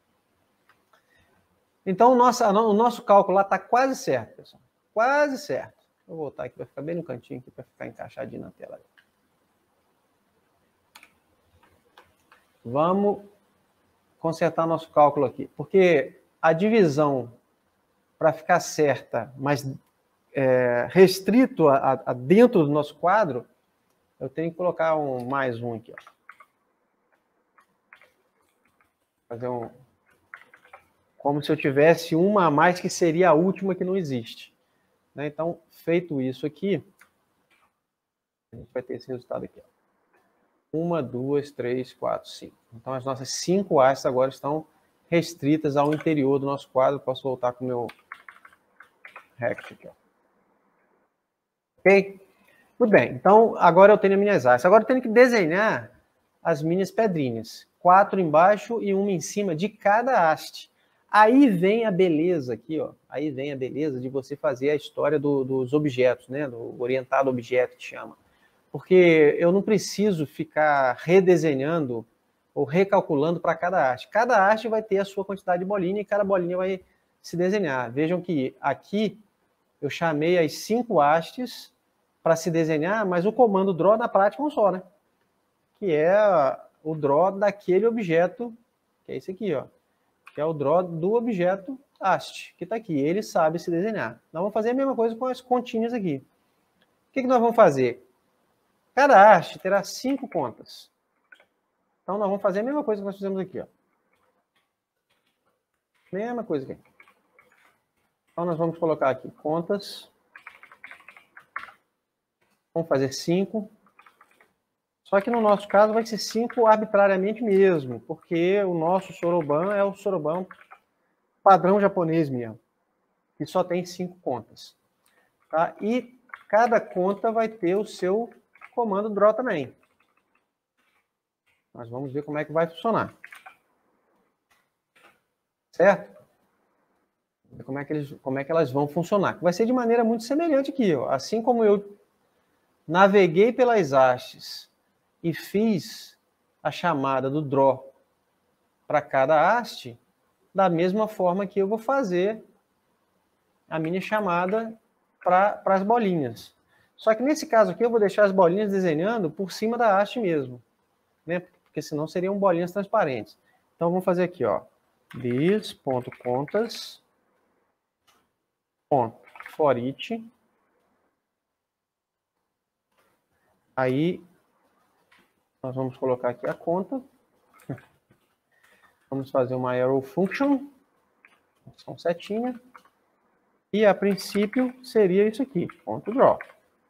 Então, o nosso cálculo lá está quase certo, pessoal. Quase certo. Vou voltar aqui, vai ficar bem no cantinho aqui para ficar encaixadinho na tela. Vamos consertar nosso cálculo aqui. Porque a divisão, para ficar certa, mas restrito a dentro do nosso quadro, eu tenho que colocar mais um aqui, ó. Fazer como se eu tivesse uma a mais, que seria a última que não existe. Né? Então, feito isso aqui, a gente vai ter esse resultado aqui. 1, 2, 3, 4, 5. Então, as nossas 5 hastes agora estão restritas ao interior do nosso quadro. Posso voltar com o meu rect aqui, ó. Ok? Muito bem. Então, agora eu tenho as minhas hastes. Agora eu tenho que desenhar as minhas pedrinhas. 4 embaixo e 1 em cima de cada haste. Aí vem a beleza aqui, ó. Aí vem a beleza de você fazer a história dos objetos, né? Do orientado objeto que chama. Porque eu não preciso ficar redesenhando ou recalculando para cada haste. Cada haste vai ter a sua quantidade de bolinha e cada bolinha vai se desenhar. Vejam que aqui eu chamei as 5 hastes para se desenhar, mas o comando draw na prática é um só, né? Que é o draw daquele objeto, que é esse aqui, ó. Que é o draw do objeto haste, que está aqui. Ele sabe se desenhar. Nós vamos fazer a mesma coisa com as continhas aqui. O que nós vamos fazer? Cada haste terá 5 contas. Então, nós vamos fazer a mesma coisa que nós fizemos aqui. Ó. Mesma coisa aqui. Então, nós vamos colocar aqui contas. Vamos fazer 5. Só que no nosso caso vai ser 5 arbitrariamente mesmo, porque o nosso soroban é o soroban padrão japonês mesmo, que só tem 5 contas. Tá? E cada conta vai ter o seu comando draw também. Nós vamos ver como é que vai funcionar. Certo? Como é que elas vão funcionar. Vai ser de maneira muito semelhante aqui. Ó. Assim como eu naveguei pelas hastes e fiz a chamada do draw para cada haste, da mesma forma que eu vou fazer a minha chamada para as bolinhas. Só que nesse caso aqui eu vou deixar as bolinhas desenhando por cima da haste mesmo, né? Porque senão seriam bolinhas transparentes. Então vamos fazer aqui, ó, this.contas for each. Aí nós vamos colocar aqui a conta. Vamos fazer uma arrow function, função setinha. E a princípio seria isso aqui, ponto draw.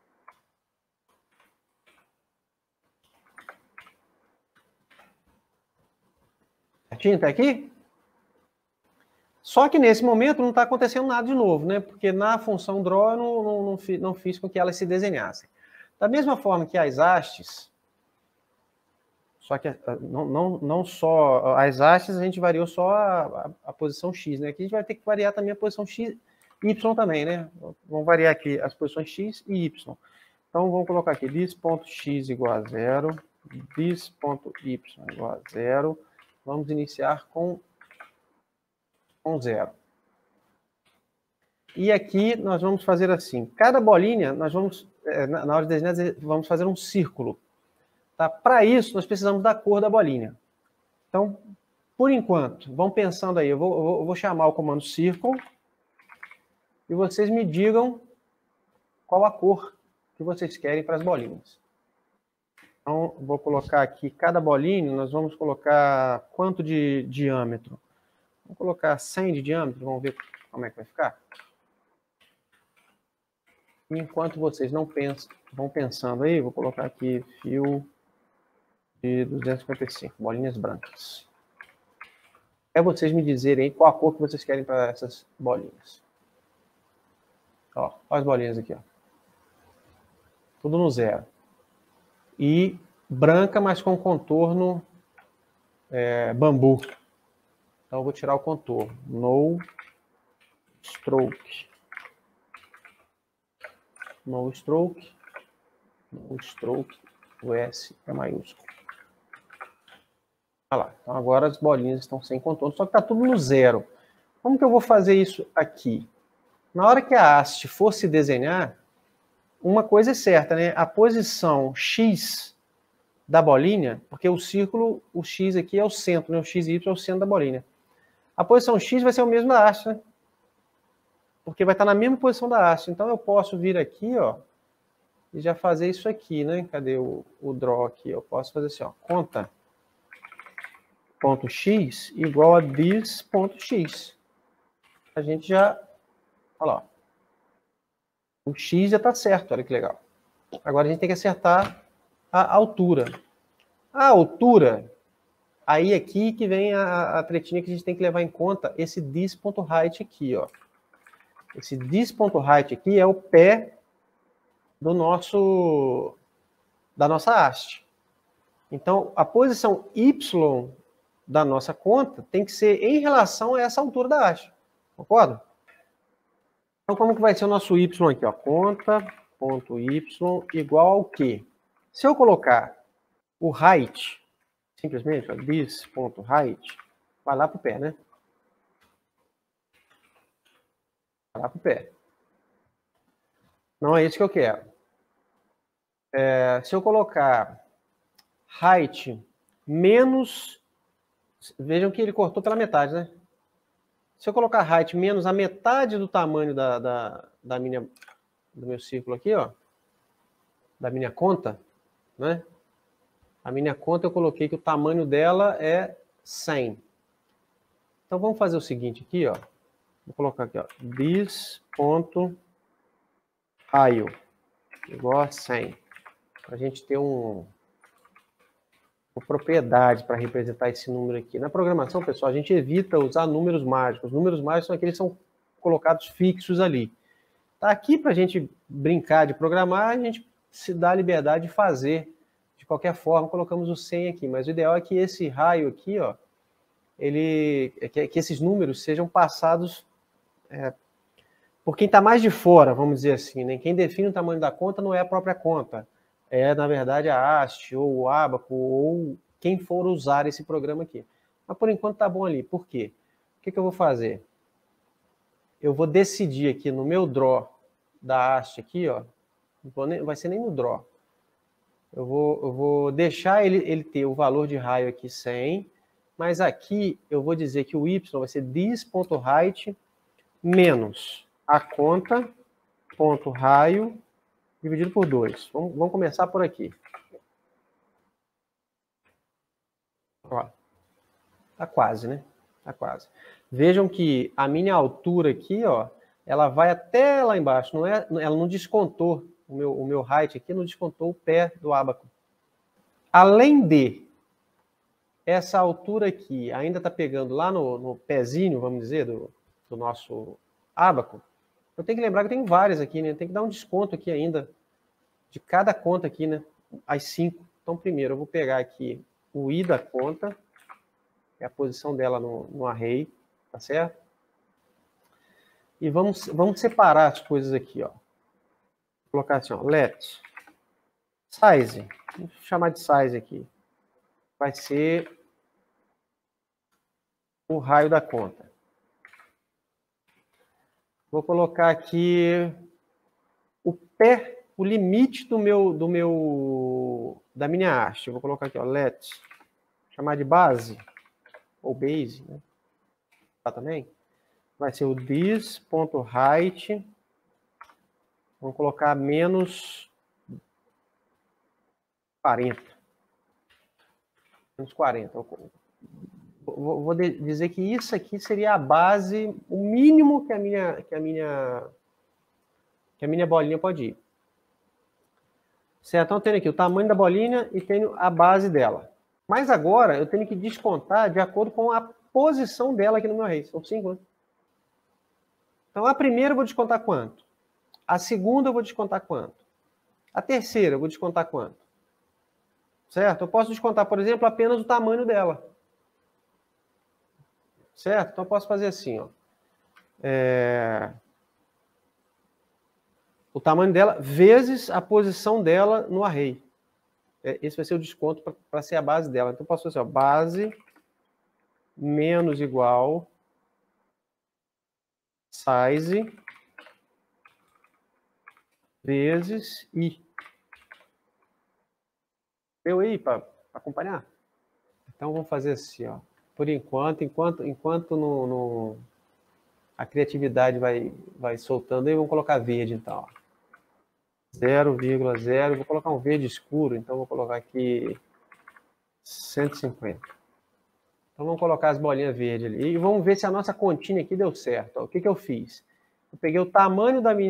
Certinho até aqui? Só que nesse momento não está acontecendo nada de novo, né? Porque na função draw eu não fiz com que elas se desenhassem. Da mesma forma que as hastes, só que não só as hastes, a gente variou só a posição x, né? Aqui a gente vai ter que variar também a posição x, y também, né? Vamos variar aqui as posições x e y. Então vamos colocar aqui this.x igual a 0, this.y igual a 0. Vamos iniciar com 0. E aqui nós vamos fazer assim. Cada bolinha, nós vamos, na hora de desenhar, vamos fazer um círculo. Tá? Para isso, nós precisamos da cor da bolinha. Então, por enquanto, vão pensando aí. Eu vou chamar o comando circle e vocês me digam qual a cor que vocês querem para as bolinhas. Então, vou colocar aqui cada bolinha, nós vamos colocar quanto de diâmetro? Vamos colocar 100 de diâmetro, vamos ver como é que vai ficar. Enquanto vocês não pensam, vão pensando aí, vou colocar aqui fio de 255, bolinhas brancas. É vocês me dizerem qual a cor que vocês querem para essas bolinhas. Ó, as bolinhas aqui, ó. Tudo no 0. E branca, mas com contorno bambu. Então eu vou tirar o contorno. No stroke. No stroke. No stroke. O S é maiúsculo. Olha lá. Então agora as bolinhas estão sem contorno, só que está tudo no 0. Como que eu vou fazer isso aqui? Na hora que a haste for se desenhar, uma coisa é certa, né? A posição X da bolinha, porque o círculo, o X aqui é o centro, né? O X e Y é o centro da bolinha. A posição X vai ser o mesmo da haste, né? Porque vai estar na mesma posição da haste. Então eu posso vir aqui, ó, e já fazer isso aqui, né? Cadê o draw aqui? Eu posso fazer assim, ó, conta ponto x igual a this ponto x. A gente já, olha lá, o x já está certo, olha que legal. Agora a gente tem que acertar a altura. A altura, aí aqui que vem a tretinha que a gente tem que levar em conta, esse this.height aqui, ó. Esse this.height aqui é o pé do da nossa haste. Então, a posição y da nossa conta tem que ser em relação a essa altura da haste. Concorda? Então, como que vai ser o nosso y aqui? Ó? Conta.y igual ao quê? Se eu colocar o height, simplesmente, this.height, vai lá para o pé, né? Vai lá para o pé. Não é isso que eu quero. Se eu colocar height menos... Vejam que ele cortou pela metade, né? Se eu colocar height menos a metade do tamanho do meu círculo aqui, ó, da minha conta, né? A minha conta eu coloquei que o tamanho dela é 100. Então vamos fazer o seguinte aqui, ó. Vou colocar aqui, ó, this.raio igual a 100. Para a gente ter uma propriedade para representar esse número aqui. Na programação, pessoal, a gente evita usar números mágicos. Números mágicos são aqueles que são colocados fixos ali. Tá aqui para a gente brincar de programar, a gente se dá a liberdade de fazer de qualquer forma. Colocamos o 100 aqui, mas o ideal é que esse raio aqui, ó, que esses números sejam passados por quem está mais de fora, vamos dizer assim, né? Quem define o tamanho da conta não é a própria conta, é, na verdade, a haste, ou o Abaco, ou quem for usar esse programa aqui. Mas, por enquanto, tá bom ali. Por quê? O que eu vou fazer? Eu vou decidir aqui no meu draw da haste aqui, ó, não vai ser nem no draw. Eu vou deixar ele ter o valor de raio aqui 100, mas aqui eu vou dizer que o y vai ser this.height menos a conta.raio dividido por 2. Vamos começar por aqui. Ó, tá quase, né? Tá quase. Vejam que a minha altura aqui, ó, ela vai até lá embaixo. Ela não descontou, o meu height aqui não descontou o pé do ábaco. Além de essa altura aqui ainda está pegando lá no pezinho, vamos dizer, do nosso ábaco, eu tenho que lembrar que eu tenho várias aqui, né? Tem que dar um desconto aqui ainda de cada conta aqui, né? As 5. Então, primeiro, eu vou pegar aqui o i da conta, que é a posição dela no array, tá certo? E vamos separar as coisas aqui, ó. Vou colocar assim, ó, let size, vou chamar de size aqui, vai ser o raio da conta. Vou colocar aqui o pé, o limite da minha haste. Vou colocar aqui, ó, let, chamar de base, ou base, né? Tá também? Vai ser o this.height, vamos colocar menos 40. Menos 40. Vou dizer que isso aqui seria a base, o mínimo que a minha bolinha pode ir. Certo? Então, eu tenho aqui o tamanho da bolinha e tenho a base dela. Mas agora, eu tenho que descontar de acordo com a posição dela aqui no meu array. São 5, né? Então, a primeira eu vou descontar quanto? A segunda eu vou descontar quanto? A terceira eu vou descontar quanto? Certo? Eu posso descontar, por exemplo, apenas o tamanho dela. Certo? Então, eu posso fazer assim, ó. O tamanho dela vezes a posição dela no array. Esse vai ser o desconto para ser a base dela. Então, eu posso fazer, ó, base menos igual size vezes i. Deu aí para acompanhar? Então, vamos fazer assim, ó. Por enquanto a criatividade vai soltando, aí vamos colocar verde, então. 0,0, vou colocar um verde escuro, então vou colocar aqui 150. Então vamos colocar as bolinhas verdes ali. E vamos ver se a nossa continha aqui deu certo. Ó, o que eu fiz? Eu peguei o tamanho da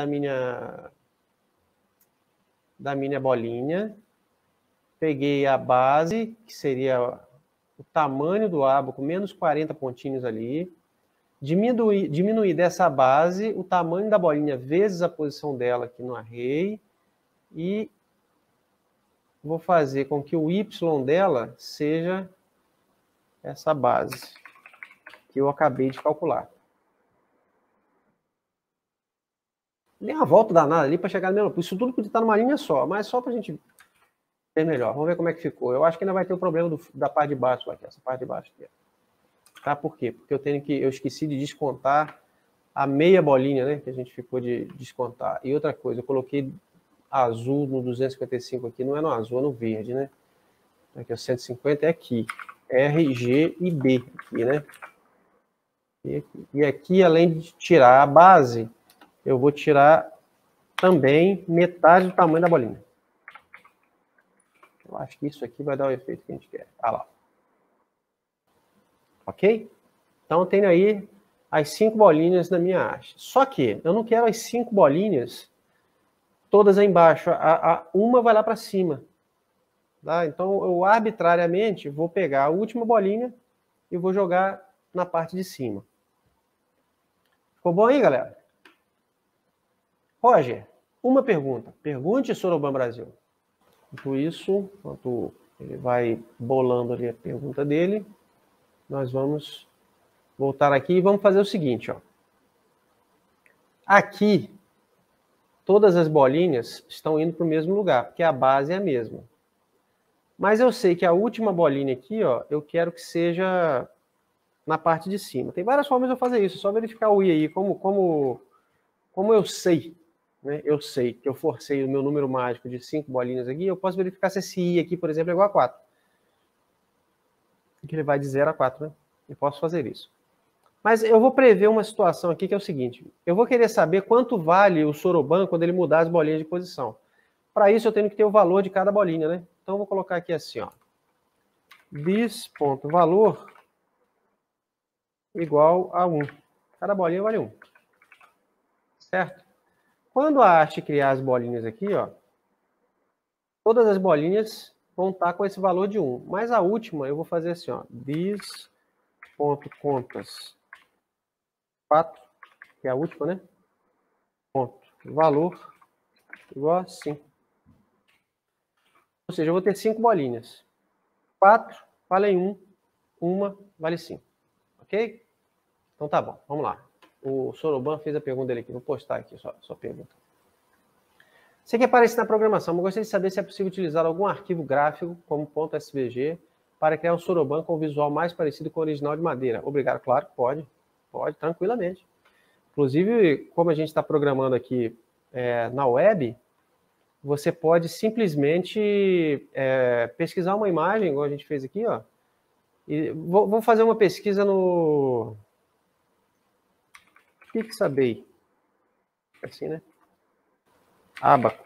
minha bolinha, peguei a base, que seria o tamanho do ábaco, menos 40 pontinhos ali, diminuir dessa base o tamanho da bolinha vezes a posição dela aqui no array, e vou fazer com que o y dela seja essa base que eu acabei de calcular. Dei uma volta danada ali para chegar no mesmo. Isso tudo podia estar numa linha só, mas só para a gente ver melhor. Vamos ver como é que ficou. Eu acho que ainda vai ter o problema da parte de baixo aqui, essa parte de baixo aqui. Tá? Por quê? Porque eu esqueci de descontar a meia bolinha, né? Que a gente ficou de descontar. E outra coisa, eu coloquei azul no 255 aqui, não é no azul, é no verde, né? Aqui, o 150 é aqui. R, G e B aqui, né? E aqui, além de tirar a base, eu vou tirar também metade do tamanho da bolinha. Eu acho que isso aqui vai dar o efeito que a gente quer. Ah lá. Ok? Então, eu tenho aí as 5 bolinhas na minha haste. Só que eu não quero as 5 bolinhas todas aí embaixo. Uma vai lá para cima. Tá? Então, eu arbitrariamente vou pegar a última bolinha e vou jogar na parte de cima. Ficou bom aí, galera? Roger, uma pergunta. Pergunte, Soroban Brasil. Enquanto isso, enquanto ele vai bolando ali a pergunta dele, nós vamos voltar aqui e vamos fazer o seguinte, ó. Aqui, todas as bolinhas estão indo para o mesmo lugar, porque a base é a mesma. Mas eu sei que a última bolinha aqui, ó, eu quero que seja na parte de cima. Tem várias formas de eu fazer isso, é só verificar o i aí, como eu sei, né? Eu sei que eu forcei o meu número mágico de 5 bolinhas aqui, eu posso verificar se esse i aqui, por exemplo, é igual a 4. Que ele vai de 0 a 4, né? Eu posso fazer isso. Mas eu vou prever uma situação aqui que é o seguinte, eu vou querer saber quanto vale o Soroban quando ele mudar as bolinhas de posição. Para isso eu tenho que ter o valor de cada bolinha, né? Então eu vou colocar aqui assim, ó. Bis.valor igual a 1. Cada bolinha vale 1. Certo? Quando a arte criar as bolinhas aqui, ó, todas as bolinhas vão estar com esse valor de 1. Mas a última eu vou fazer assim, ó. Bis.contas 4, que é a última, né? Ponto. Valor igual a 5. Ou seja, eu vou ter 5 bolinhas. 4 valem 1, uma vale 5. Ok? Então tá bom, vamos lá. O Soroban fez a pergunta dele aqui, vou postar aqui sua pergunta. Você quer aparecer na programação, mas gostaria de saber se é possível utilizar algum arquivo gráfico, como .svg, para criar um Soroban com um visual mais parecido com o original de madeira. Obrigado, claro, pode, tranquilamente. Inclusive, como a gente está programando aqui na web, você pode simplesmente pesquisar uma imagem, igual a gente fez aqui, ó. E vou fazer uma pesquisa no Pixabay. Assim, né? Abaco.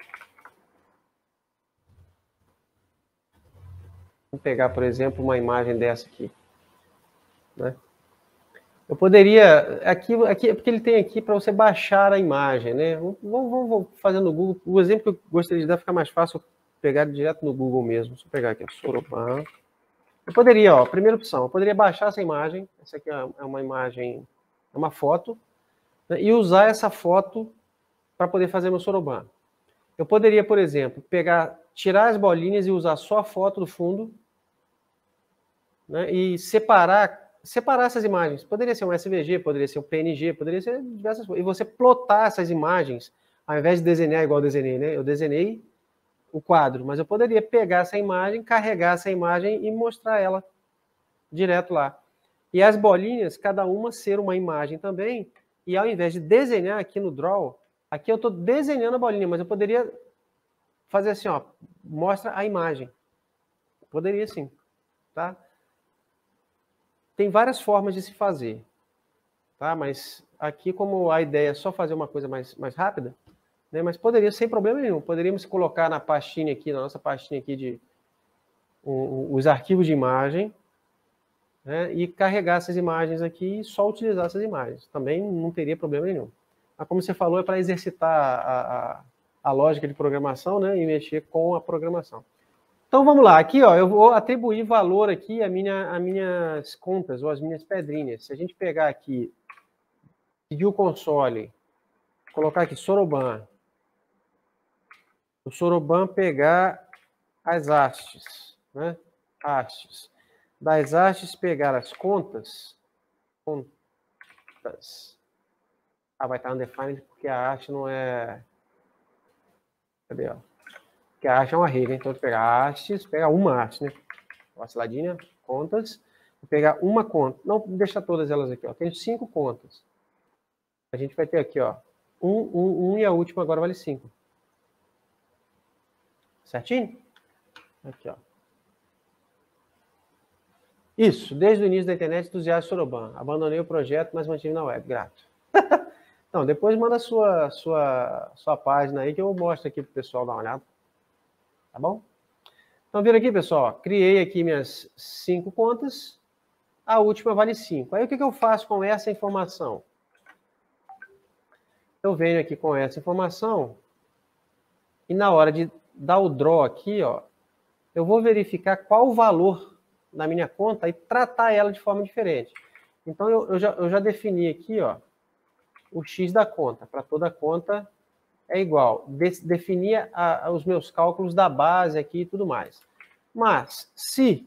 Vamos pegar, por exemplo, uma imagem dessa aqui. Né? Eu poderia... Aqui, porque ele tem aqui para você baixar a imagem, né? Vamos fazer no Google. O exemplo que eu gostaria de dar fica mais fácil pegar direto no Google mesmo. Deixa eu pegar aqui, ó, Soroban. Eu poderia, ó, primeira opção, eu poderia baixar essa imagem. Essa aqui é uma imagem, é uma foto, né? E usar essa foto para poder fazer meu Soroban. Eu poderia, por exemplo, tirar as bolinhas e usar só a foto do fundo, né, e separar essas imagens. Poderia ser um SVG, poderia ser um PNG, poderia ser diversas coisas. E você plotar essas imagens, ao invés de desenhar igual eu desenhei, né? Eu desenhei o quadro, mas eu poderia pegar essa imagem, carregar essa imagem e mostrar ela direto lá. E as bolinhas, cada uma ser uma imagem também, e ao invés de desenhar aqui no Draw, aqui eu estou desenhando a bolinha, mas eu poderia fazer assim, ó, mostra a imagem. Poderia sim, tá? Tem várias formas de se fazer, tá? Mas aqui, como a ideia é só fazer uma coisa mais rápida, né? Mas poderia, sem problema nenhum, poderíamos colocar na pastinha aqui, na nossa pastinha aqui de os arquivos de imagem, né? E carregar essas imagens aqui e só utilizar essas imagens. Também não teria problema nenhum. Mas como você falou, é para exercitar a lógica de programação, né? E mexer com a programação. Então vamos lá, aqui ó, eu vou atribuir valor aqui a minhas contas ou as minhas pedrinhas. Se a gente pegar aqui, pedir o console, colocar aqui Soroban, o Soroban pegar as hastes, né? Hastes. Das hastes pegar as contas. Vai estar undefined porque a haste não é... Cadê, ó? Porque a haste é uma rede, né? Então, eu pegar hastes, pegar uma haste, né? Vaciladinha, contas. Vou pegar uma conta. Não deixa todas elas aqui, ó. Tenho 5 contas. A gente vai ter aqui, ó. 1 e a última agora vale 5. Certinho? Aqui, ó. Isso, desde o início da internet, entusiasta Soroban. Abandonei o projeto, mas mantive na web. Grato. Então, depois manda a sua página aí que eu mostro aqui pro pessoal dar uma olhada. Tá bom? Então, viram aqui, pessoal? Criei aqui minhas 5 contas. A última vale 5. Aí, o que eu faço com essa informação? Eu venho aqui com essa informação e na hora de dar o draw aqui, ó, eu vou verificar qual o valor na minha conta e tratar ela de forma diferente. Então, eu já defini aqui, ó, o X da conta. Para toda conta é igual. Definir os meus cálculos da base aqui e tudo mais. Mas, se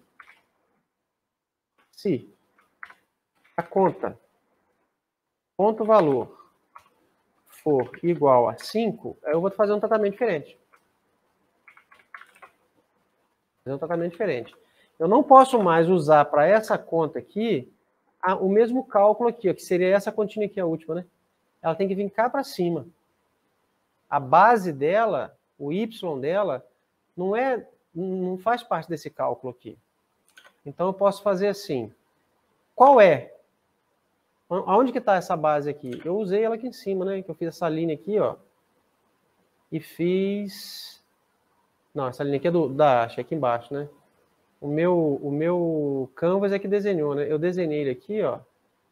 a conta, ponto valor, for igual a 5, eu vou fazer um tratamento diferente. Eu não posso mais usar para essa conta aqui o mesmo cálculo aqui, ó, que seria essa continha aqui, a última, né? Ela tem que vir cá para cima. A base dela, o Y dela, não faz parte desse cálculo aqui. Então eu posso fazer assim. Qual é? Aonde que está essa base aqui? Eu usei ela aqui em cima, né? Que eu fiz essa linha aqui, ó. E fiz... Não, essa linha aqui é da haste, aqui embaixo, né? O meu Canvas é que desenhou, né? Eu desenhei ele aqui, ó.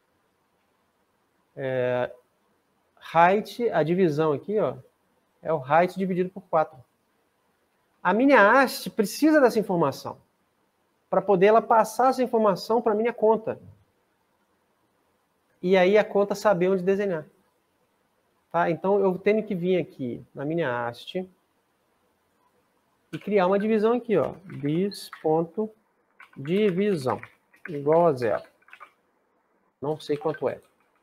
Height, a divisão aqui, ó, é o height dividido por 4. A minha haste precisa dessa informação para poder ela passar essa informação para a minha conta. E aí a conta saber onde desenhar. Tá? Então eu tenho que vir aqui na minha haste e criar uma divisão aqui, ó. Dis.divisão igual a 0. Não sei quanto é.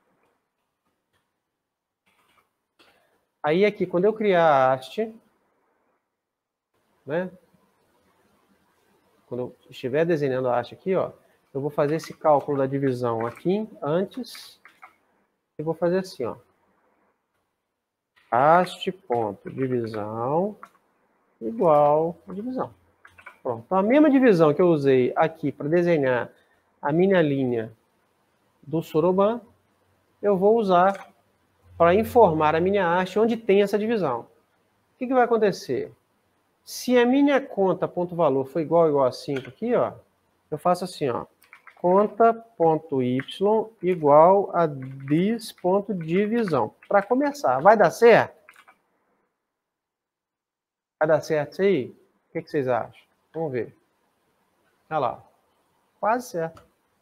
Aí aqui, quando eu criar a haste, né? Quando eu estiver desenhando a haste aqui, ó, eu vou fazer esse cálculo da divisão aqui antes e vou fazer assim, ó. Haste.divisão igual a divisão. Pronto. Então, a mesma divisão que eu usei aqui para desenhar a minha linha do Soroban, eu vou usar para informar a minha haste onde tem essa divisão. O que vai acontecer? Se a minha conta ponto valor for igual a 5 aqui, ó, eu faço assim, ó, conta.y igual a dis.divisão. Para começar, vai dar certo? Vai dar certo isso aí? O que vocês acham? Vamos ver. Olha lá. Quase certo.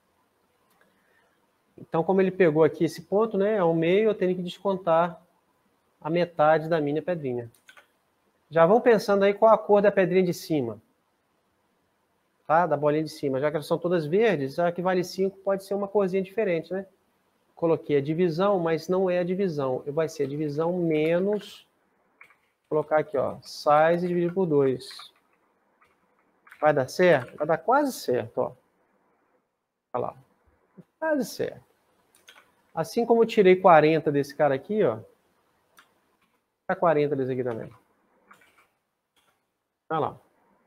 Então, como ele pegou aqui esse ponto, né, ao meio, eu tenho que descontar a metade da minha pedrinha. Já vão pensando aí qual a cor da pedrinha de cima. Tá? Da bolinha de cima. Já que elas são todas verdes, a que vale 5 pode ser uma corzinha diferente, né? Coloquei a divisão, mas não é a divisão. Vai ser a divisão menos... Vou colocar aqui, ó. Size dividido por 2. Vai dar certo? Vai dar quase certo, ó. Olha lá. Quase certo. Assim como eu tirei 40 desse cara aqui, ó. Tá 40 desse aqui também. Olha lá.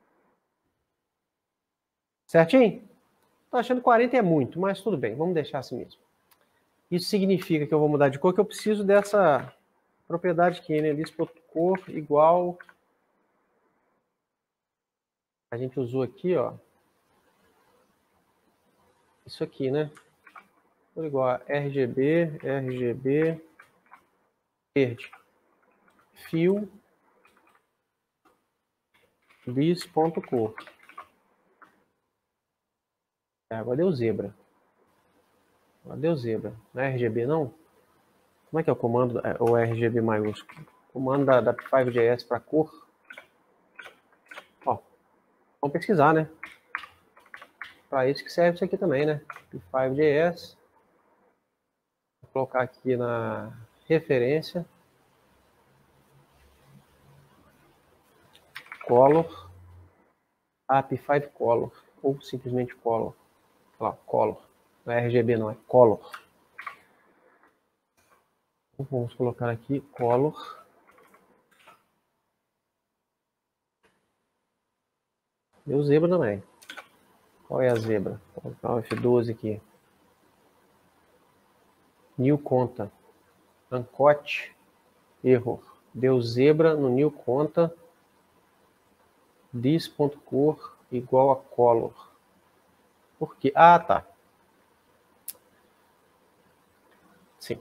Certinho? Tô achando que 40 é muito, mas tudo bem. Vamos deixar assim mesmo. Isso significa que eu vou mudar de cor, que eu preciso dessa propriedade aqui, né? List.cor igual... A gente usou aqui, ó. Isso aqui, né? Por igual a RGB, verde. Fio, list.cor. Agora deu zebra. Não é RGB, não? Como é que é o comando, o RGB maiúsculo? Comando da 5JS para cor. Ó, vamos pesquisar, né? Para isso que serve isso aqui também, né? 5JS. Vou colocar aqui na referência. Color. AP5 Color. Ou simplesmente Color. Olha lá, Color. Não é RGB, não, é Color. Vamos colocar aqui Color. Deu zebra também. Qual é a zebra? Vou colocar o F12 aqui. New conta. Uncut. Erro. Deu zebra no new conta. This.cor igual a color. Por quê? Ah, tá. Sim.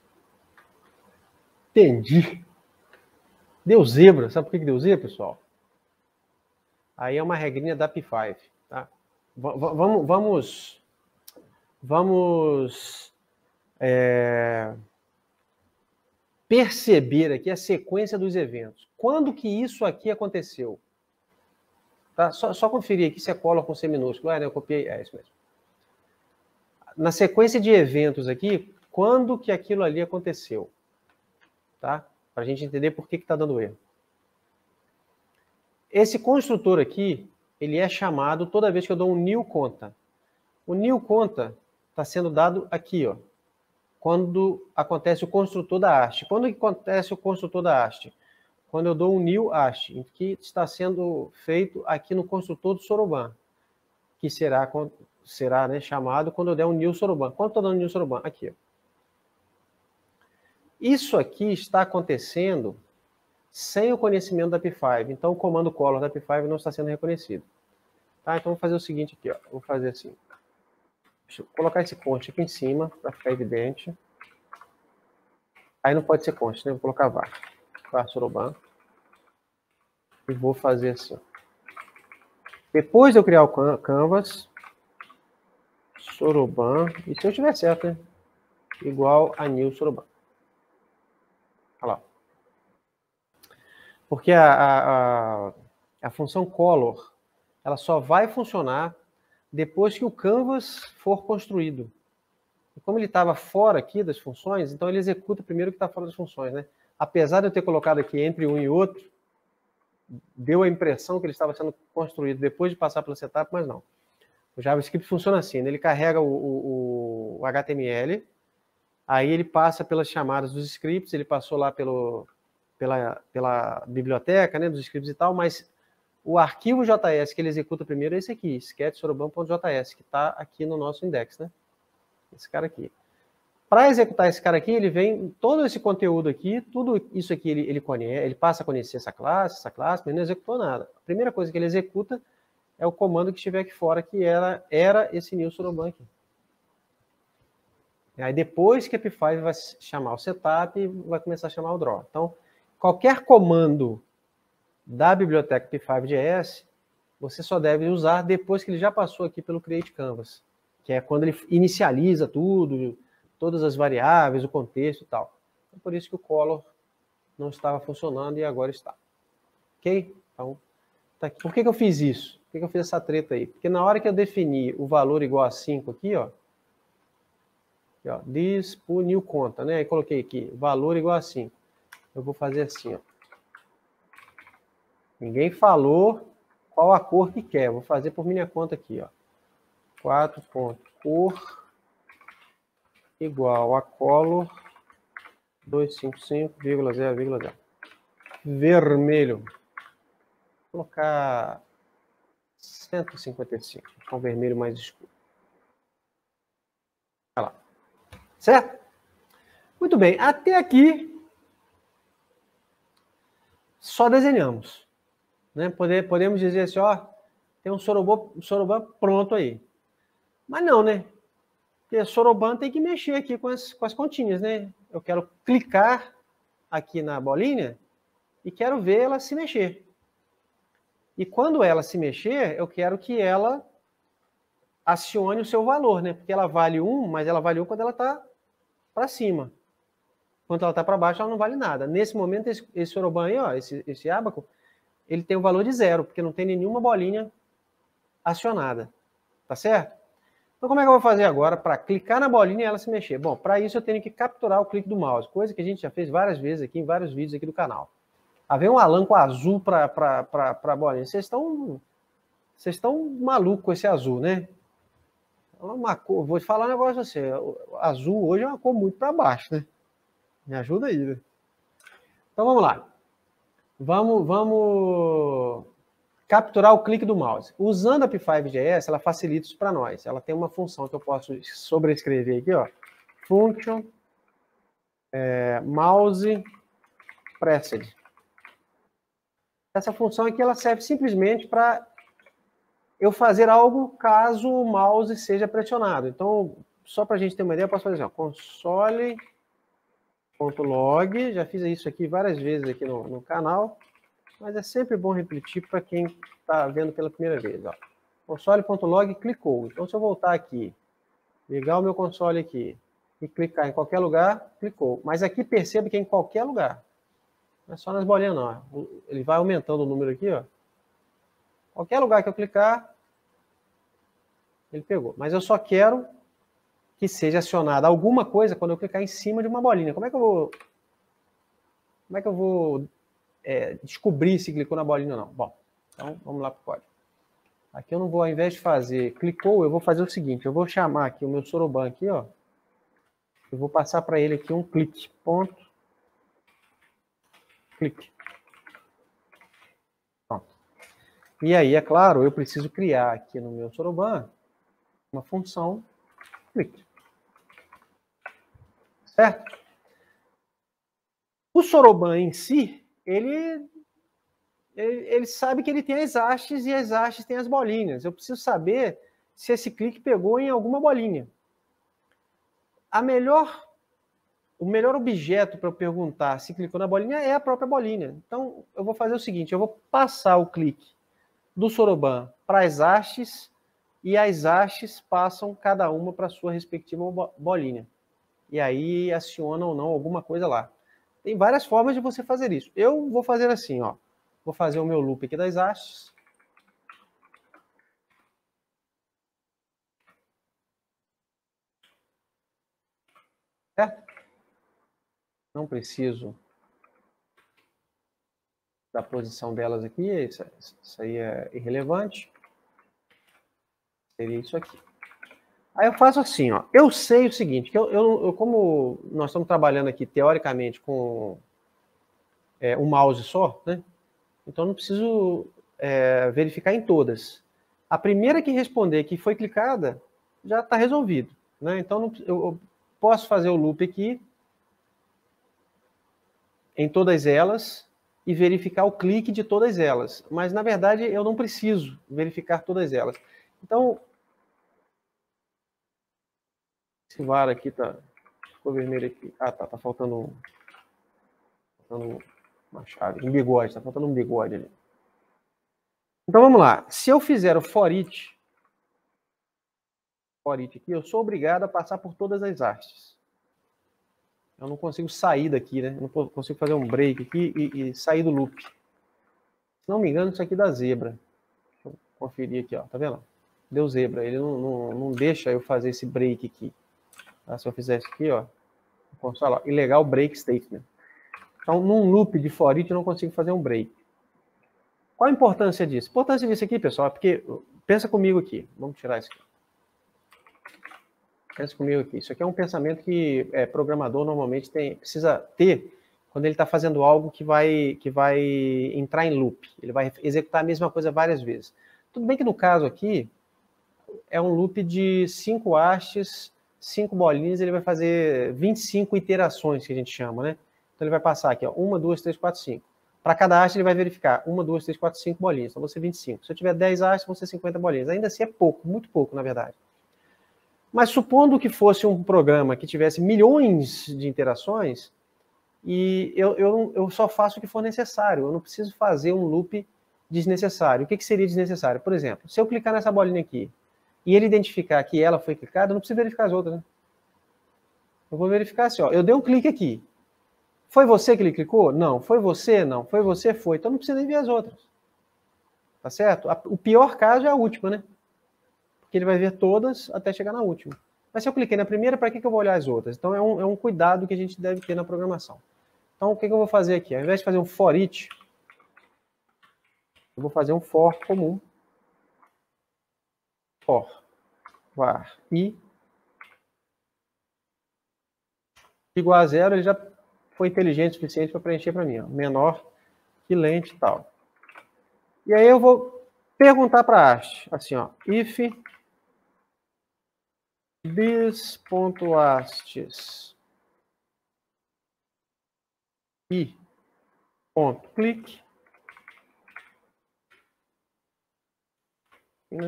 Entendi. Deu zebra. Sabe por que deu zebra, pessoal? Aí é uma regrinha da P5, tá? Vamos perceber aqui a sequência dos eventos. Quando que isso aqui aconteceu? Tá? Só conferir aqui se é color com C minúsculo. Ah, né? Eu copiei. É isso mesmo. Na sequência de eventos aqui, quando que aquilo ali aconteceu? Tá? Para a gente entender por que está dando erro. Esse construtor aqui, ele é chamado toda vez que eu dou um new conta. O new conta está sendo dado aqui, ó, quando acontece o construtor da haste. Quando acontece o construtor da haste? Quando eu dou um new haste, que está sendo feito aqui no construtor do Soroban, que será né, chamado quando eu der um new Soroban. Quando estou dando new Soroban? Aqui, ó. Isso aqui está acontecendo sem o conhecimento da P5. Então, o comando color da P5 não está sendo reconhecido. Tá? Então, vou fazer o seguinte aqui, ó. Vou fazer assim. Deixa eu colocar esse const aqui em cima, para ficar evidente. Aí não pode ser const, né? Vou colocar var. Var Soroban. E vou fazer assim. Depois de eu criar o canvas, Soroban, e se eu tiver certo, né? Igual a new Soroban. Olha lá. Porque a função color, ela só vai funcionar depois que o canvas for construído. E como ele estava fora aqui das funções, então ele executa primeiro o que está fora das funções, né? Apesar de eu ter colocado aqui entre um e outro, deu a impressão que ele estava sendo construído depois de passar pelo setup, mas não. O JavaScript funciona assim, né? Ele carrega o HTML, aí ele passa pelas chamadas dos scripts, ele passou lá pela biblioteca, né, dos scripts e tal, mas o arquivo JS que ele executa primeiro é esse aqui, sketch.soroban.js, que está aqui no nosso index, né? Esse cara aqui. Para executar esse cara aqui, ele vem, todo esse conteúdo aqui, tudo isso aqui ele conhece, ele passa a conhecer essa classe, mas não executou nada. A primeira coisa que ele executa é o comando que estiver aqui fora, que era esse new Soroban aqui. Aí depois que a P5 vai chamar o setup e vai começar a chamar o draw. Então, qualquer comando da biblioteca P5.js, você só deve usar depois que ele já passou aqui pelo Create Canvas, que é quando ele inicializa tudo, todas as variáveis, o contexto e tal. É por isso que o color não estava funcionando e agora está. Ok? Então, tá aqui. Por que eu fiz isso? Por que eu fiz essa treta aí? Porque na hora que eu defini o valor igual a 5 aqui, ó, this por new conta, né? Aí coloquei aqui, valor igual a 5. Eu vou fazer assim, ó. Ninguém falou qual a cor que quer. Vou fazer por minha conta aqui, ó. 4.cor igual a color 255,0,0. Vermelho. Vou colocar 155. Com vermelho mais escuro. Olha lá. Certo? Muito bem. Até aqui, só desenhamos. Né? Podemos dizer assim, ó, tem um Soroban pronto aí. Mas não, né? Porque Soroban tem que mexer aqui com as continhas, né? Eu quero clicar aqui na bolinha e quero ver ela se mexer. E quando ela se mexer, eu quero que ela acione o seu valor, né? Porque ela vale 1, mas ela vale 1 quando ela está para cima. Quando ela está para baixo, ela não vale nada. Nesse momento, esse Soroban aí, ó, esse ábaco, ele tem um valor de 0, porque não tem nenhuma bolinha acionada. Tá certo? Então, como é que eu vou fazer agora para clicar na bolinha e ela se mexer? Bom, para isso eu tenho que capturar o clique do mouse, coisa que a gente já fez várias vezes aqui, em vários vídeos aqui do canal. Haver um alanco azul para a bolinha. Vocês estão malucos com esse azul, né? Uma cor, vou te falar um negócio assim, o azul hoje é uma cor muito para baixo, né? Me ajuda aí, né? Então, vamos lá. Vamos capturar o clique do mouse. Usando a P5.js, ela facilita isso para nós. Ela tem uma função que eu posso sobrescrever aqui, ó. Function mouse pressed. Essa função aqui ela serve simplesmente para eu fazer algo caso o mouse seja pressionado. Então, só para a gente ter uma ideia, eu posso fazer assim, ó, console.log, já fiz isso aqui várias vezes aqui no canal, mas é sempre bom repetir para quem está vendo pela primeira vez. Ó. Console.log clicou. Então, se eu voltar aqui, ligar o meu console aqui e clicar em qualquer lugar, clicou. Mas aqui perceba que é em qualquer lugar. Não é só nas bolinhas, não. Ele vai aumentando o número aqui, ó. Qualquer lugar que eu clicar, ele pegou. Mas eu só quero que seja acionada alguma coisa quando eu clicar em cima de uma bolinha. Como é que eu vou descobrir se clicou na bolinha ou não? Bom, então vamos lá para o código. Aqui eu não vou, ao invés de fazer clicou, eu vou fazer o seguinte, eu vou chamar aqui o meu Soroban aqui, ó. Eu vou passar para ele aqui um clique, ponto, clique. Pronto. E aí, é claro, eu preciso criar aqui no meu Soroban uma função clique. Certo? O Soroban em si, ele sabe que ele tem as hastes e as hastes têm as bolinhas. Eu preciso saber se esse clique pegou em alguma bolinha. O melhor objeto para eu perguntar se clicou na bolinha é a própria bolinha. Então, eu vou fazer o seguinte, eu vou passar o clique do Soroban para as hastes e as hastes passam cada uma para a sua respectiva bolinha. E aí aciona ou não alguma coisa lá. Tem várias formas de você fazer isso. Eu vou fazer assim, ó. Vou fazer o meu loop aqui das hastes. Certo? Não preciso da posição delas aqui. Isso aí é irrelevante. Seria isso aqui. Aí eu faço assim, ó. Eu sei o seguinte, que como nós estamos trabalhando aqui, teoricamente, com um mouse só, né? Então eu não preciso verificar em todas. A primeira que responder que foi clicada, já está resolvido. Né? Então eu posso fazer o loop aqui em todas elas e verificar o clique de todas elas. Mas, na verdade, eu não preciso verificar todas elas. Então, esse var aqui ficou vermelho aqui. Ah, tá faltando uma chave, um bigode, tá faltando um bigode ali. Então, vamos lá. Se eu fizer o for each aqui, eu sou obrigado a passar por todas as hastes. Eu não consigo sair daqui, né? Eu não consigo fazer um break aqui e sair do loop. Se não me engano, isso aqui dá zebra. Deixa eu conferir aqui, ó. Tá vendo? Deu zebra. Ele não deixa eu fazer esse break aqui. Tá? Se eu fizer isso aqui, ó. Console, ó, ilegal break statement. Então, num loop de for each, eu não consigo fazer um break. Qual a importância disso? A importância disso aqui, pessoal, é porque... Pensa comigo aqui. Vamos tirar isso aqui. Pensa comigo aqui. Isso aqui é um pensamento que programador normalmente precisa ter quando ele está fazendo algo que vai entrar em loop. Ele vai executar a mesma coisa várias vezes. Tudo bem que no caso aqui é um loop de 5 hastes, 5 bolinhas, ele vai fazer 25 iterações, que a gente chama, né? Então ele vai passar aqui, ó, 1, 2, 3, 4, 5. Para cada haste ele vai verificar 1, 2, 3, 4, 5 bolinhas. Então vão ser 25. Se eu tiver 10 hastes, vão ser 50 bolinhas. Ainda assim é pouco, muito pouco, na verdade. Mas supondo que fosse um programa que tivesse milhões de interações, e eu só faço o que for necessário, eu não preciso fazer um loop desnecessário. O que seria desnecessário? Por exemplo, se eu clicar nessa bolinha aqui, e ele identificar que ela foi clicada, eu não preciso verificar as outras. Né? Eu vou verificar assim, ó, eu dei um clique aqui. Foi você que ele clicou? Não. Foi você? Não. Foi você? Foi. Então não precisa nem ver as outras. Tá certo? O pior caso é a última, né? Porque ele vai ver todas até chegar na última. Mas se eu cliquei na primeira, para que eu vou olhar as outras? Então é um cuidado que a gente deve ter na programação. Então o que eu vou fazer aqui? Ao invés de fazer um for each, eu vou fazer um for comum. For var i igual a 0, ele já foi inteligente o suficiente para preencher para mim. Ó, menor que lente e tal. E aí eu vou perguntar para a haste, assim, ó, if this.hastes e ponto clique, né?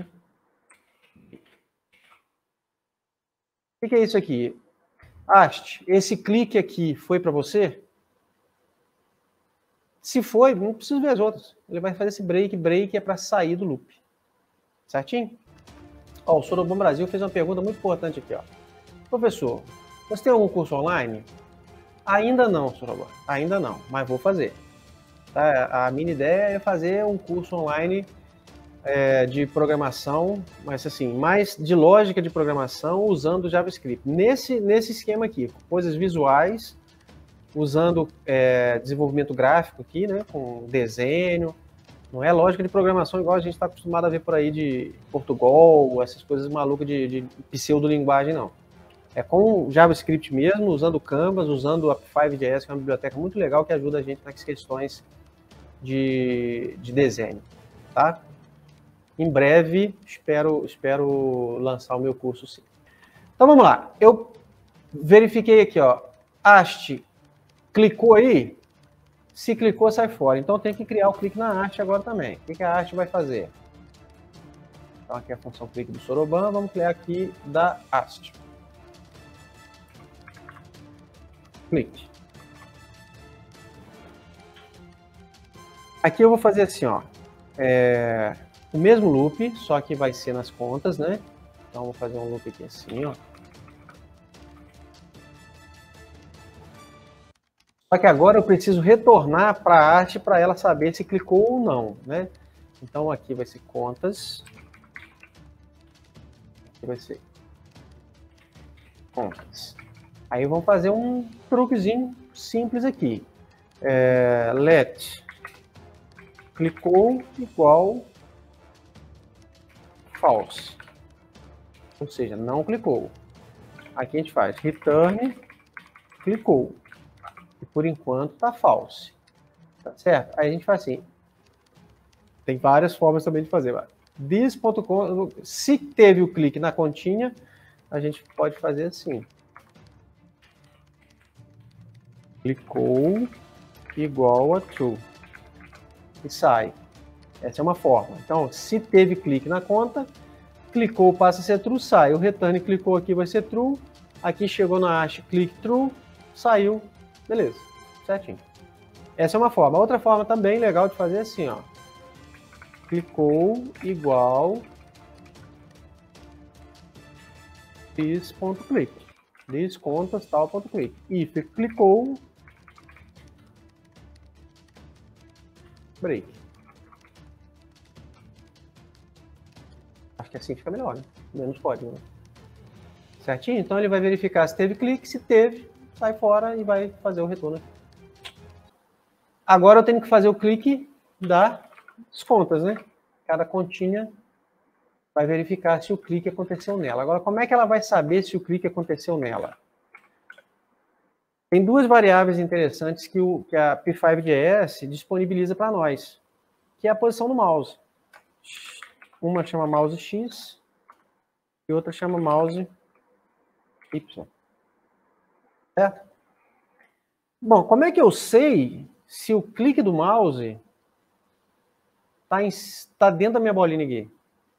O que é isso aqui? Haste, esse clique aqui foi para você? Se foi, não preciso ver as outras. Ele vai fazer esse break é para sair do loop. Certinho? Ó, o Soroban Brasil fez uma pergunta muito importante aqui, ó. Professor, você tem algum curso online? Ainda não, Soroban. Ainda não, mas vou fazer. Tá? A minha ideia é fazer um curso online de programação, mas assim, mais de lógica de programação usando JavaScript. Nesse esquema aqui, coisas visuais, usando desenvolvimento gráfico aqui, né, com desenho. Não é lógica de programação igual a gente está acostumado a ver por aí de Portugal, essas coisas malucas de pseudolinguagem, não. É com JavaScript mesmo, usando Canvas, usando a App5.js, que é uma biblioteca muito legal que ajuda a gente nas questões de desenho, tá? Em breve, espero lançar o meu curso, sim. Então, vamos lá. Eu verifiquei aqui, ó. Haste, clicou aí? Se clicou, sai fora. Então, tem que criar o clique na haste agora também. O que a haste vai fazer? Então, aqui é a função clique do Soroban. Vamos criar aqui da haste. Clique. Aqui eu vou fazer assim, ó. O mesmo loop, só que vai ser nas contas, né? Então, vou fazer um loop aqui assim, ó. Só que agora eu preciso retornar para a haste para ela saber se clicou ou não, né? Então, aqui vai ser contas. Aqui vai ser contas. Aí vamos fazer um truquezinho simples aqui. Let clicou igual false. Ou seja, não clicou. Aqui a gente faz return clicou. E por enquanto está false. Tá certo? Aí a gente faz assim. Tem várias formas também de fazer. This.com, se teve o clique na continha, a gente pode fazer assim. Clicou igual a true. E sai. Essa é uma forma. Então, se teve clique na conta, clicou, passa a ser true, sai. O return clicou aqui, vai ser true. Aqui chegou na hash, clique true, saiu. Beleza, certinho. Essa é uma forma. Outra forma também legal de fazer é assim, ó. Clicou igual this.click. This contas tal.click. If clicou, break. Acho que assim fica melhor, né? Menos código, né? Certinho? Então ele vai verificar se teve clique, se teve, sai fora e vai fazer o retorno. Agora eu tenho que fazer o clique das contas, né? Cada continha vai verificar se o clique aconteceu nela. Agora, como é que ela vai saber se o clique aconteceu nela? Tem duas variáveis interessantes que a P5.js disponibiliza para nós, que é a posição do mouse. Uma chama mouse X e outra chama mouse Y. Certo? Bom, como é que eu sei se o clique do mouse está dentro da minha bolinha aqui?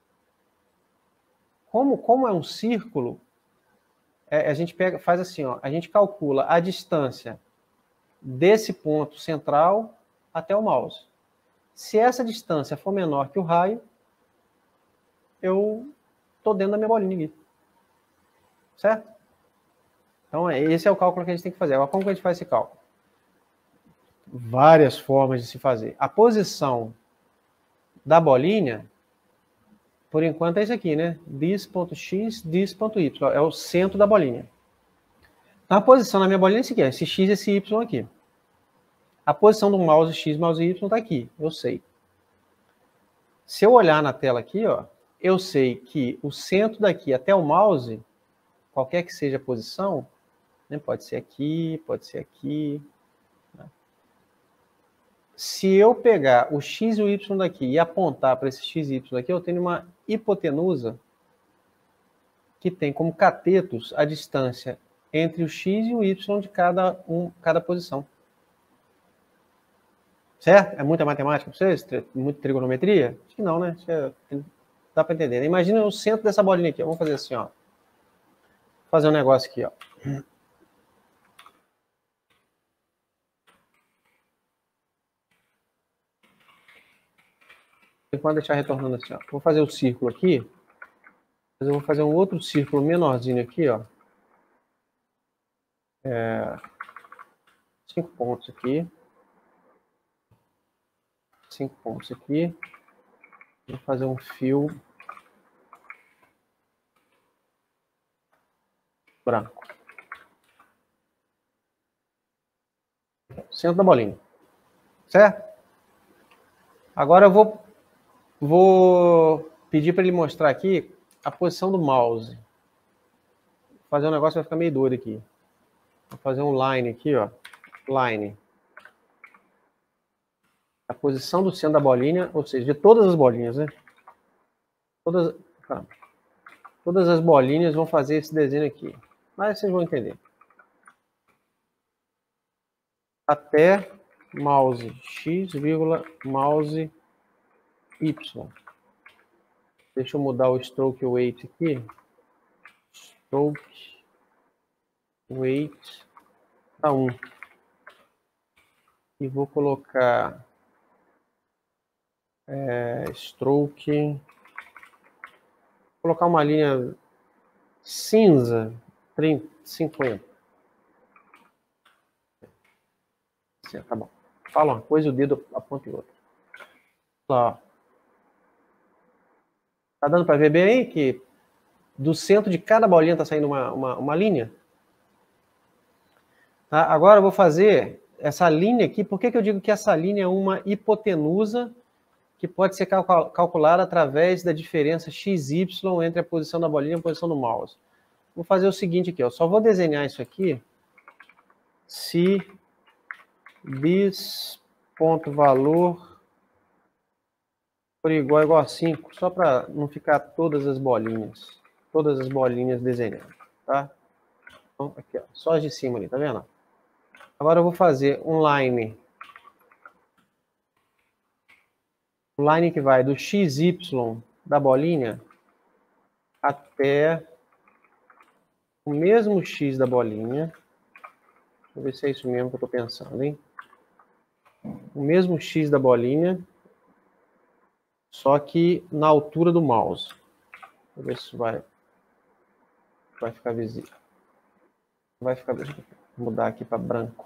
Como é um círculo, a gente faz assim, ó, a gente calcula a distância desse ponto central até o mouse. Se essa distância for menor que o raio, eu estou dentro da minha bolinha aqui. Certo? Então, esse é o cálculo que a gente tem que fazer. Agora, como que a gente faz esse cálculo? Várias formas de se fazer. A posição da bolinha, por enquanto, é isso aqui, né? This.x, this.y. É o centro da bolinha. Então, a posição da minha bolinha é esse aqui, esse x e esse y aqui. A posição do mouse x, mouse y está aqui, eu sei. Se eu olhar na tela aqui, ó, eu sei que o centro daqui até o mouse, qualquer que seja a posição, né, pode ser aqui, né? se eu pegar o x e o y daqui e apontar para esse x e y daqui, eu tenho uma hipotenusa que tem como catetos a distância entre o x e o y de cada posição. Certo? É muita matemática para vocês? Muita trigonometria? Acho que não, né? Dá para entender. Imagina o centro dessa bolinha aqui. Vamos fazer assim, ó. Vou fazer um negócio aqui, ó. Pode deixar retornando assim, ó. Vou fazer o círculo aqui. Mas eu vou fazer um outro círculo menorzinho aqui, ó. 5 pontos aqui. 5 pontos aqui. Vou fazer um fio branco. Centro da bolinha. Certo? Agora eu vou pedir para ele mostrar aqui a posição do mouse. Vou fazer um negócio que vai ficar meio doido aqui. Vou fazer um line aqui, ó. Line. A posição do centro da bolinha, ou seja, de todas as bolinhas, né? Todas as bolinhas vão fazer esse desenho aqui. Mas vocês vão entender. Até mouse x, mouse y. Deixa eu mudar o stroke weight aqui. Stroke weight para 1. E vou colocar stroke. Vou colocar uma linha cinza 50. Assim, tá bom. Fala uma coisa e o dedo aponta em outra. Lá. Tá dando para ver bem aí que do centro de cada bolinha está saindo uma linha? Tá? Agora eu vou fazer essa linha aqui. Por que eu digo que essa linha é uma hipotenusa que pode ser calculada através da diferença xy entre a posição da bolinha e a posição do mouse? Vou fazer o seguinte aqui, ó. Só vou desenhar isso aqui. Se this ponto valor for igual a 5, só para não ficar todas as bolinhas desenhadas, tá? Então, aqui, ó, só as de cima ali, tá vendo? Agora eu vou fazer um line que vai do XY da bolinha até o mesmo X da bolinha. Deixa eu ver se é isso mesmo que eu estou pensando, hein? O mesmo X da bolinha, só que na altura do mouse. Vou ver se vai ficar visível. Vai ficar visível. Vou mudar aqui para branco.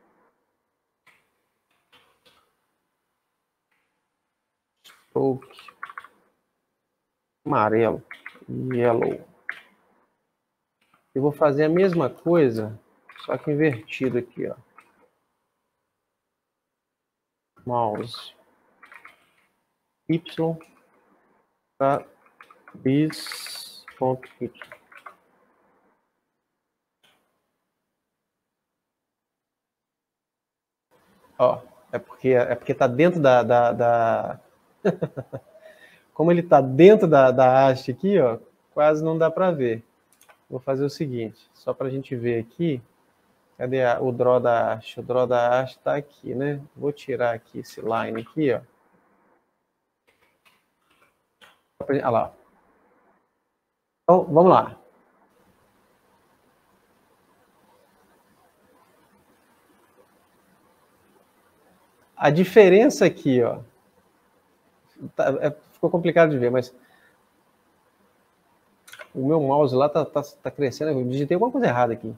Stroke. Amarelo. Yellow. Eu vou fazer a mesma coisa, só que invertido aqui, ó. Mouse. Y para bis.y. Ó, é porque tá dentro da... Como ele tá dentro da haste aqui, ó, quase não dá para ver. Vou fazer o seguinte, só para a gente ver aqui. Cadê o draw da haste? O draw da haste está aqui, né? Vou tirar aqui esse line aqui, ó. Olha lá. Então, vamos lá. A diferença aqui, ó. Ficou complicado de ver, mas o meu mouse lá tá crescendo. Eu digitei alguma coisa errada aqui.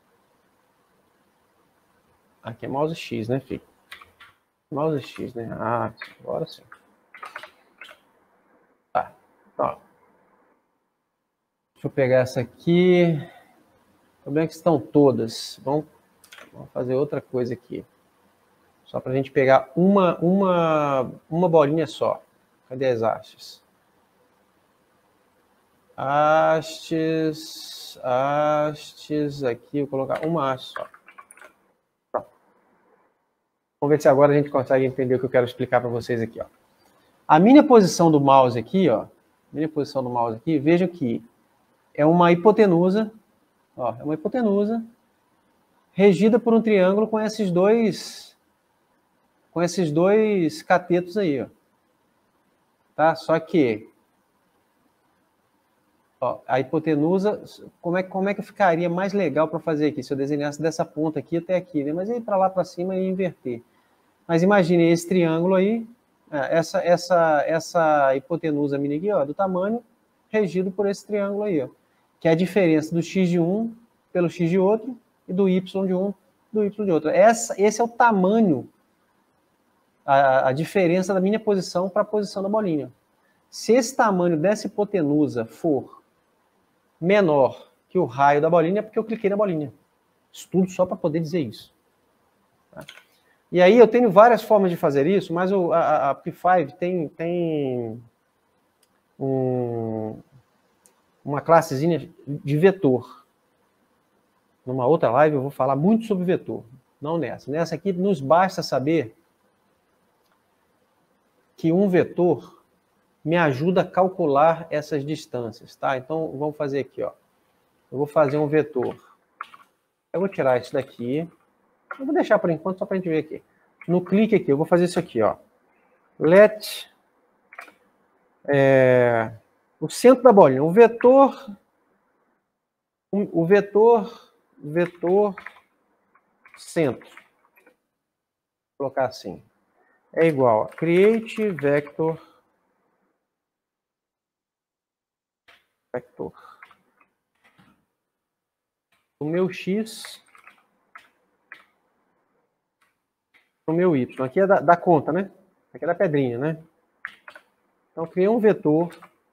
Aqui é mouse X, né, filho? Mouse X, né? Ah, agora sim. Tá. Ó. Deixa eu pegar essa aqui. O problema é que estão todas. Vamos fazer outra coisa aqui. Só para a gente pegar uma bolinha só. Cadê as hastes? Hastes, aqui, vou colocar uma haste só. Pronto. Vamos ver se agora a gente consegue entender o que eu quero explicar para vocês aqui, ó. A minha posição do mouse aqui, ó, vejam que é uma hipotenusa, ó, é uma hipotenusa regida por um triângulo com esses dois catetos aí, ó. Tá? Só que ó, a hipotenusa, como é que ficaria mais legal para fazer aqui se eu desenhasse dessa ponta aqui até aqui, né? Mas aí para lá para cima e inverter. Mas imagine esse triângulo aí, essa hipotenusa minha aqui, ó, do tamanho regido por esse triângulo aí, ó, que é a diferença do x de um pelo x de outro e do y de um do y de outro. Esse é o tamanho, a diferença da minha posição para a posição da bolinha. Se esse tamanho dessa hipotenusa for menor que o raio da bolinha, é porque eu cliquei na bolinha. Estudo só para poder dizer isso. Tá? E aí eu tenho várias formas de fazer isso, mas a P5 tem uma classezinha de vetor. Numa outra live eu vou falar muito sobre vetor, não nessa. Nessa aqui nos basta saber que um vetor me ajuda a calcular essas distâncias, tá? Então vamos fazer aqui, ó. Eu vou fazer um vetor. Eu vou tirar isso daqui. Eu vou deixar por enquanto só para a gente ver aqui. No clique aqui, eu vou fazer isso aqui, ó. Let o centro da bolinha, o vetor centro. Vou colocar assim. É igual a create vector o meu x, o meu y. Aqui é da conta, né? Aqui é da pedrinha, né? Então, eu criei um vetor.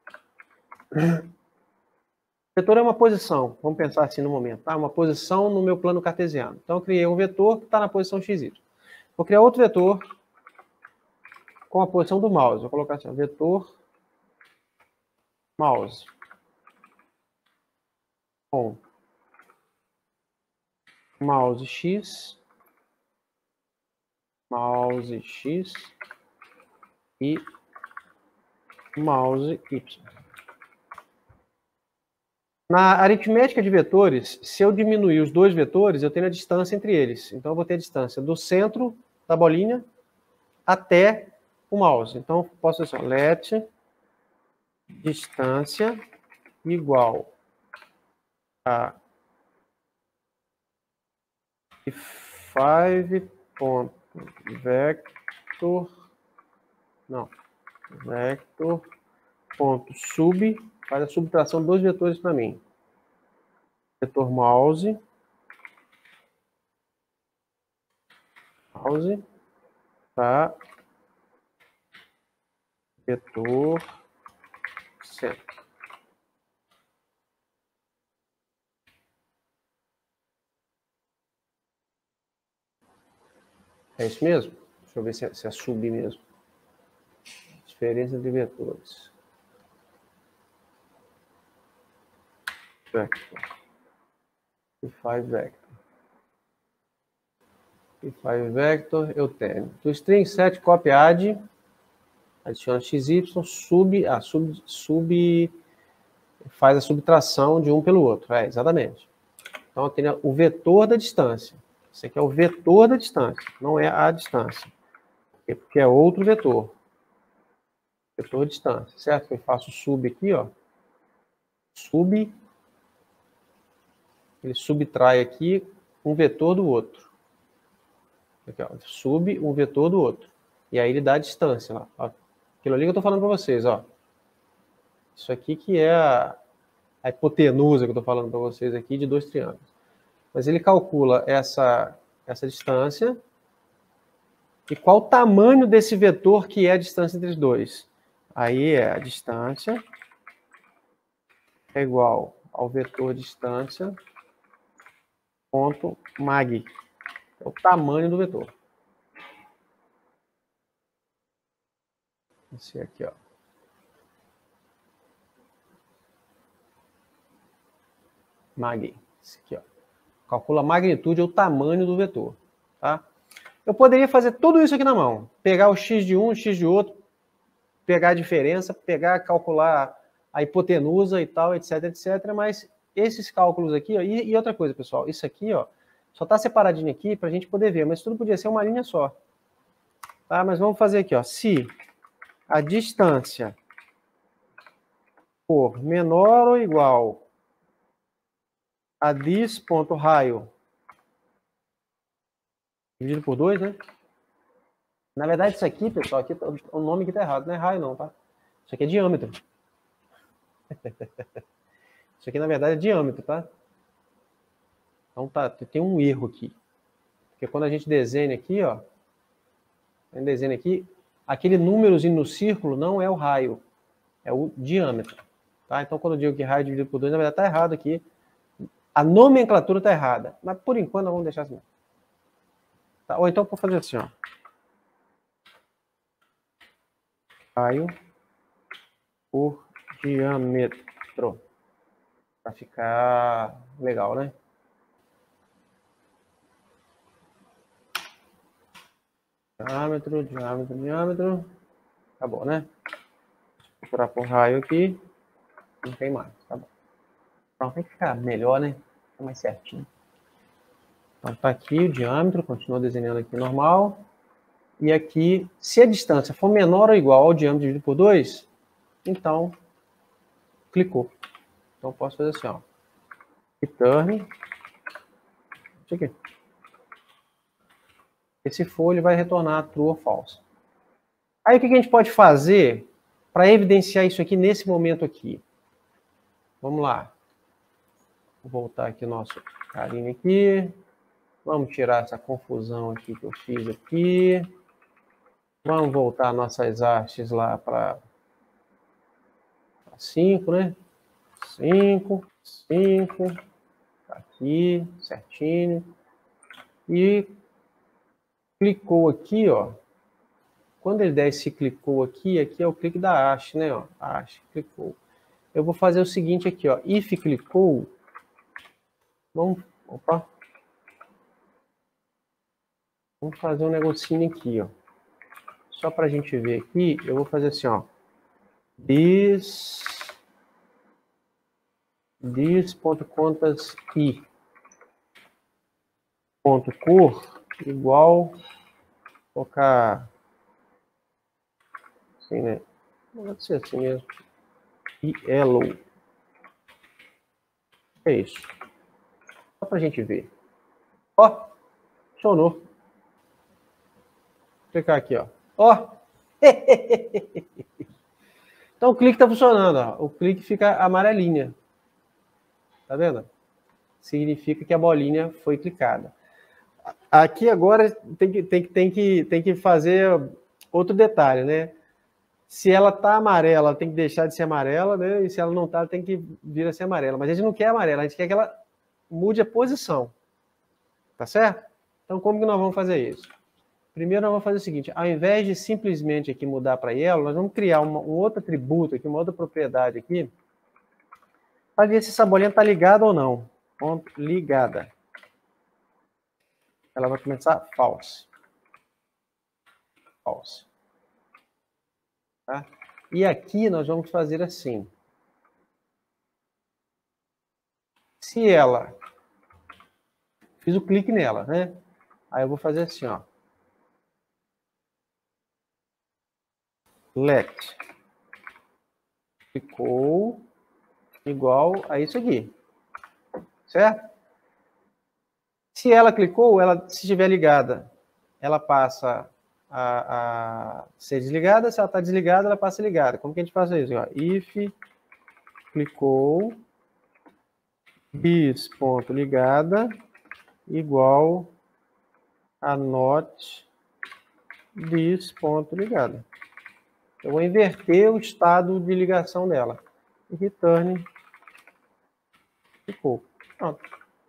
Vetor é uma posição, vamos pensar assim no momento, tá? Uma posição no meu plano cartesiano. Então, eu criei um vetor que está na posição xy. Vou criar outro vetor com a posição do mouse. Vou colocar assim, vetor mouse. Com mouse x e mouse y. Na aritmética de vetores, se eu diminuir os dois vetores, eu tenho a distância entre eles. Então, eu vou ter a distância do centro da bolinha até o mouse. Então, posso dizer assim, let distância igual a 5.vector, ponto sub, faz a subtração de dois vetores para mim. Vetor mouse, tá? Vetor centro. É isso mesmo? Deixa eu ver se é sub mesmo. Diferença de vetores. Vector. P5 vector. P5 vector, eu tenho. Do string set copy add, adiciona xy, faz a subtração de um pelo outro. É, exatamente. Então, eu tenho o vetor da distância. Esse aqui é o vetor da distância, não é a distância. Porque é outro vetor. Vetor de distância, certo? Eu faço sub aqui, ó. Sub, ele subtrai aqui um vetor do outro. Aqui, ó. Sub um vetor do outro. E aí ele dá a distância, ó. Aquilo ali que eu tô falando para vocês, ó. Isso aqui que é a hipotenusa que eu tô falando para vocês aqui de dois triângulos. Mas ele calcula essa distância. E qual o tamanho desse vetor que é a distância entre os dois? Aí é a distância é igual ao vetor distância ponto mag. É o tamanho do vetor. Esse aqui, ó. Mag. Esse aqui, ó. Calcula a magnitude ou o tamanho do vetor, tá? Eu poderia fazer tudo isso aqui na mão. Pegar o x de um, x de outro, pegar a diferença, calcular a hipotenusa e tal, etc, etc. Mas esses cálculos aqui, ó, e outra coisa, pessoal, isso aqui, ó, só está separadinho aqui para a gente poder ver, mas tudo podia ser uma linha só. Tá? Mas vamos fazer aqui, ó, se a distância for menor ou igual a dis ponto raio dividido por 2, né? Na verdade, isso aqui, pessoal, aqui, o nome aqui tá errado, não é raio não, tá? Isso aqui é diâmetro. Isso aqui, na verdade, é diâmetro, tá? Então, tá, tem um erro aqui. Porque quando a gente desenha aqui, ó, aquele númerozinho no círculo não é o raio, é o diâmetro. Tá? Então, quando eu digo que raio dividido por 2, na verdade, tá errado aqui. A nomenclatura tá errada. Mas, por enquanto, nós vamos deixar assim. Tá? Ou então, vou fazer assim, ó. Raio por diâmetro. Para ficar legal, né? Diâmetro, diâmetro, diâmetro. Acabou, né? Vou procurar por raio aqui. Não tem mais, tá bom. Então tem que ficar melhor, né? Fica mais certinho. Então tá aqui o diâmetro, continua desenhando aqui normal. E aqui, se a distância for menor ou igual ao diâmetro dividido por 2, então clicou. Então posso fazer assim, ó. Return. Isso aqui. Se for, ele vai retornar true ou false. Aí o que a gente pode fazer para evidenciar isso aqui nesse momento aqui? Vamos lá. Vou voltar aqui o nosso carinho aqui. Vamos tirar essa confusão aqui que eu fiz aqui. Vamos voltar nossas hastes lá para 5, né? 5, 5. Aqui, certinho. E clicou aqui, ó. Quando ele der esse clicou aqui, aqui é o clique da haste, né? Ó, haste, clicou. Eu vou fazer o seguinte aqui, ó. If clicou. Vamos fazer um negocinho aqui, ó. Só para a gente ver aqui, eu vou fazer assim, ó. This.contas i ponto cor igual colocar assim, né? Pode ser assim mesmo. Yellow. É isso. Só pra gente ver. Ó, funcionou. Vou clicar aqui, ó. Ó. Então o clique tá funcionando, ó. O clique fica amarelinha. Tá vendo? Significa que a bolinha foi clicada. Aqui agora tem que fazer outro detalhe, né? Se ela tá amarela, tem que deixar de ser amarela, né? E se ela não tá, tem que vir a ser amarela. Mas a gente não quer amarela, a gente quer que ela mude a posição. Tá certo? Então, como que nós vamos fazer isso? Primeiro, nós vamos fazer o seguinte. Ao invés de simplesmente aqui mudar para yellow, nós vamos criar um outro atributo aqui, uma outra propriedade aqui, para ver se essa bolinha está ligada ou não. Ponto ligada. Ela vai começar false. False. Tá? E aqui nós vamos fazer assim. Se ela... Fiz o clique nela, né? Aí eu vou fazer assim, ó. Let. Ficou igual a isso aqui. Certo? Se ela clicou, se estiver ligada, ela passa a ser desligada. Se ela está desligada, ela passa ligada. Como que a gente faz isso? Ó, if clicou this.ligada igual a not this.ligada. Eu vou inverter o estado de ligação dela. E return ficou. Pronto.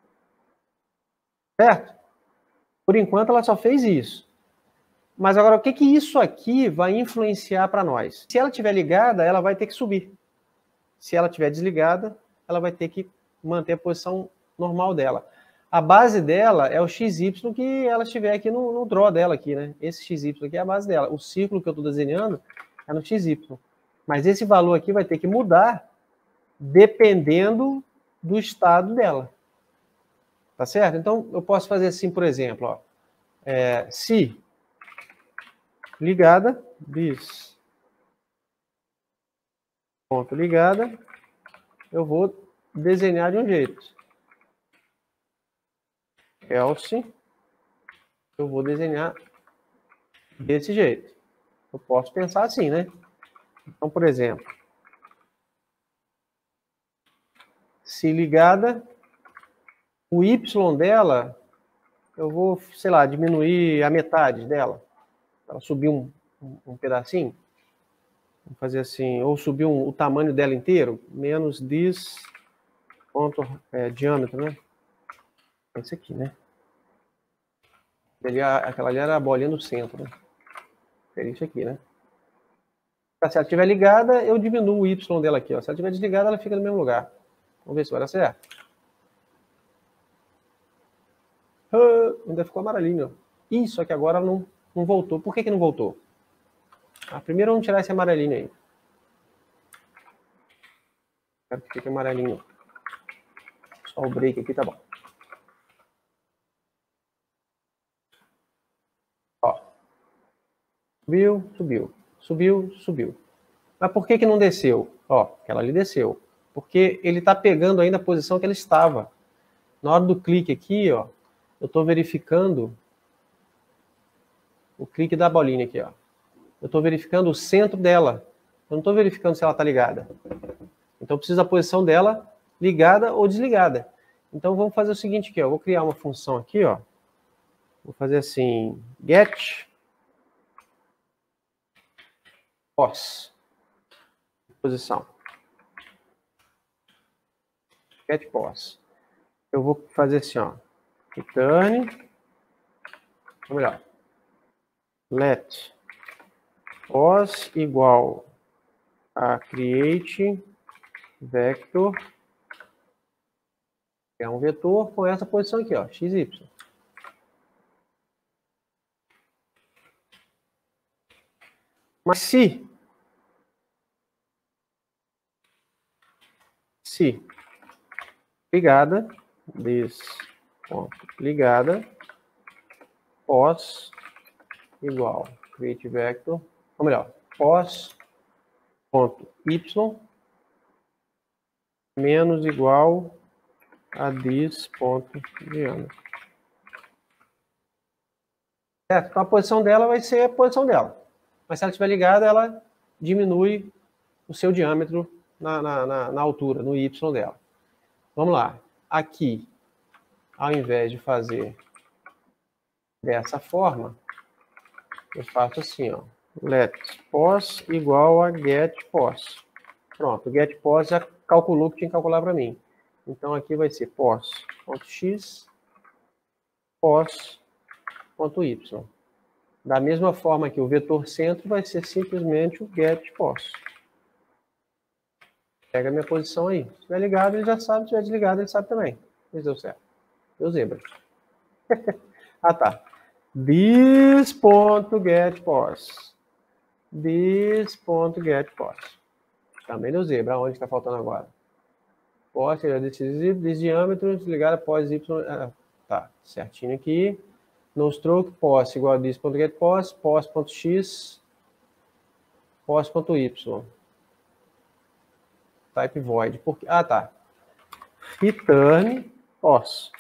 Certo? Por enquanto ela só fez isso. Mas agora o que isso aqui vai influenciar para nós? Se ela estiver ligada, ela vai ter que subir. Se ela estiver desligada, ela vai ter que manter a posição normal dela. A base dela é o XY que ela estiver aqui no draw dela aqui, né? Esse XY aqui é a base dela. O círculo que eu estou desenhando é no XY. Mas esse valor aqui vai ter que mudar dependendo do estado dela. Tá certo? Então, eu posso fazer assim, por exemplo, ó. Se ligada, bis, ponto ligada, eu vou desenhar de um jeito. Else, eu vou desenhar desse jeito. Eu posso pensar assim, né? Então, por exemplo, se ligada, o Y dela, eu vou, sei lá, diminuir a metade dela. Ela subir um pedacinho. Vamos fazer assim, ou subir o tamanho dela inteiro, menos this, ponto, diâmetro, né? Esse aqui, né? Aquela ali era a bolinha no centro, né? Seria isso aqui, né? Se ela estiver ligada, eu diminuo o Y dela aqui, ó. Se ela estiver desligada, ela fica no mesmo lugar. Vamos ver se vai dar certo. Ainda ficou amarelinho. Isso aqui agora não voltou. Por que não voltou? Primeiro vamos tirar esse amarelinho aí. Quero que fique amarelinho. Só o break aqui tá bom. Ó. Subiu, subiu. Subiu, subiu. Mas por que não desceu? Ó, aquela ali desceu. Porque ele está pegando ainda a posição que ela estava. Na hora do clique aqui, ó, eu estou verificando o clique da bolinha aqui, ó. Eu estou verificando o centro dela. Eu não estou verificando se ela está ligada. Então, eu preciso da posição dela ligada ou desligada. Então, vamos fazer o seguinte aqui, ó. Eu vou criar uma função aqui, ó. Vou fazer assim, get pos. Posição. Get pos. Eu vou fazer assim, ó. Return. Ou melhor. Let pos igual a create vector. É um vetor com essa posição aqui, ó. XY. Mas se ligada, ligada, pos igual create vector, ou melhor, pos ponto y menos igual a this ponto diâmetro. Certo? Então a posição dela vai ser a posição dela. Mas se ela estiver ligada, ela diminui o seu diâmetro na altura, no y dela. Vamos lá. Aqui, ao invés de fazer dessa forma, eu faço assim, ó. Let pos igual a get pos. Pronto, o get pos já calculou o que tinha que calcular para mim. Então aqui vai ser pos.x, pos.y. Da mesma forma que o vetor centro vai ser simplesmente o get pos. Pega a minha posição aí. Se estiver ligado, ele já sabe. Se estiver desligado, ele sabe também. Mas deu certo. Deu zebra. Ah, tá. This.getPos. This.getPos. Também deu zebra. Onde está faltando agora? Pos, desse diâmetro, desligar após y. Tá, certinho aqui. No stroke, pos igual a this.getPos, pos.x, pos.y. Type void. Porque, tá. Return pos.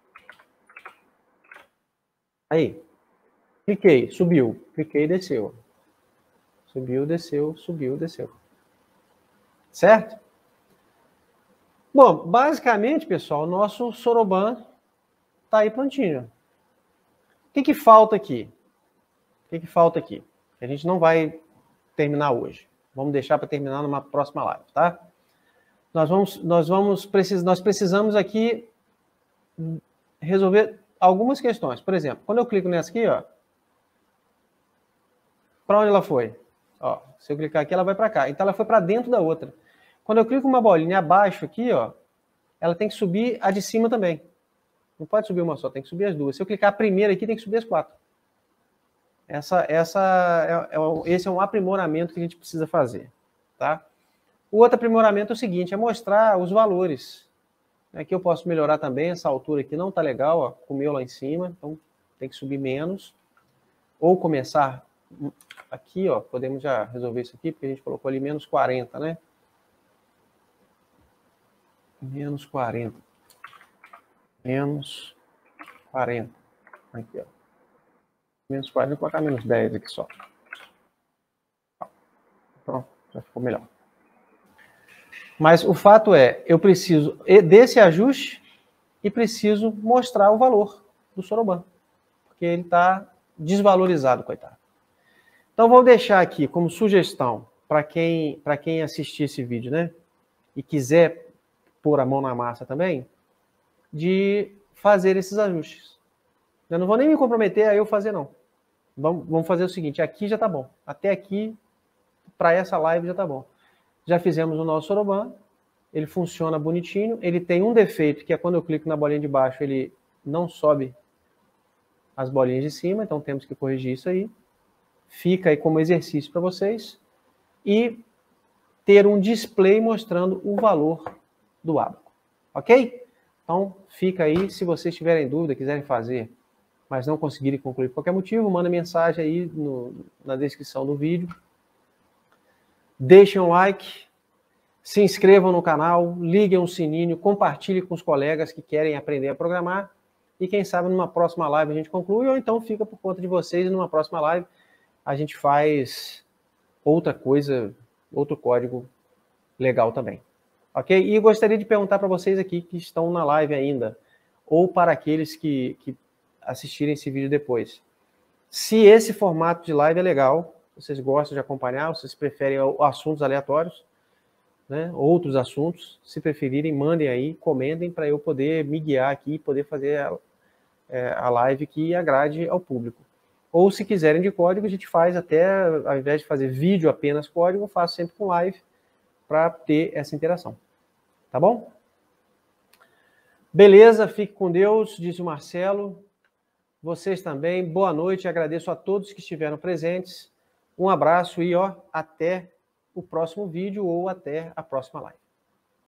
Aí. Cliquei, subiu. Cliquei, desceu. Subiu, desceu, subiu, desceu. Certo? Bom, basicamente, pessoal, o nosso Soroban está aí prontinho. O que falta aqui? O que falta aqui? A gente não vai terminar hoje. Vamos deixar para terminar numa próxima live, tá? Nós precisamos aqui resolver algumas questões. Por exemplo, quando eu clico nessa aqui, ó, para onde ela foi? Ó, se eu clicar aqui, ela vai para cá. Então, ela foi para dentro da outra. Quando eu clico uma bolinha abaixo aqui, ó, ela tem que subir a de cima também. Não pode subir uma só, tem que subir as duas. Se eu clicar a primeira aqui, tem que subir as 4. Esse é um aprimoramento que a gente precisa fazer, tá? O outro aprimoramento é o seguinte, é mostrar os valores. Aqui eu posso melhorar também, essa altura aqui não está legal, ó, comeu lá em cima, então tem que subir menos. Ou começar aqui, ó, podemos já resolver isso aqui, porque a gente colocou ali menos 40, né? Menos 40. Menos 40. Aqui, ó. Menos 40, vou colocar menos 10 aqui só. Pronto, já ficou melhor. Mas o fato é, eu preciso desse ajuste e preciso mostrar o valor do Soroban. Porque ele está desvalorizado, coitado. Então, vou deixar aqui como sugestão para quem assistir esse vídeo, né? E quiser pôr a mão na massa também, de fazer esses ajustes. Eu não vou nem me comprometer a eu fazer, não. Vamos fazer o seguinte, aqui já está bom. Até aqui, para essa live já está bom. Já fizemos o nosso Soroban, ele funciona bonitinho, ele tem um defeito, que é quando eu clico na bolinha de baixo, ele não sobe as bolinhas de cima, então temos que corrigir isso aí. Fica aí como exercício para vocês. E ter um display mostrando o valor do ábaco. Ok? Então, fica aí. Se vocês tiverem dúvida, quiserem fazer, mas não conseguirem concluir por qualquer motivo, manda mensagem aí na descrição do vídeo. Deixem um like, se inscrevam no canal, liguem o sininho, compartilhem com os colegas que querem aprender a programar. E quem sabe numa próxima live a gente conclui, ou então fica por conta de vocês e numa próxima live a gente faz outra coisa, outro código legal também. Ok? E gostaria de perguntar para vocês aqui que estão na live ainda, ou para aqueles que assistirem esse vídeo depois. Se esse formato de live é legal, vocês gostam de acompanhar, vocês preferem assuntos aleatórios, né? Outros assuntos, se preferirem, mandem aí, comentem para eu poder me guiar aqui e poder fazer a live que agrade ao público. Ou se quiserem de código, a gente faz até, ao invés de fazer vídeo apenas código, eu faço sempre com live para ter essa interação. Tá bom? Beleza, fique com Deus, disse o Marcelo. Vocês também, boa noite, agradeço a todos que estiveram presentes. Um abraço e até o próximo vídeo ou até a próxima live.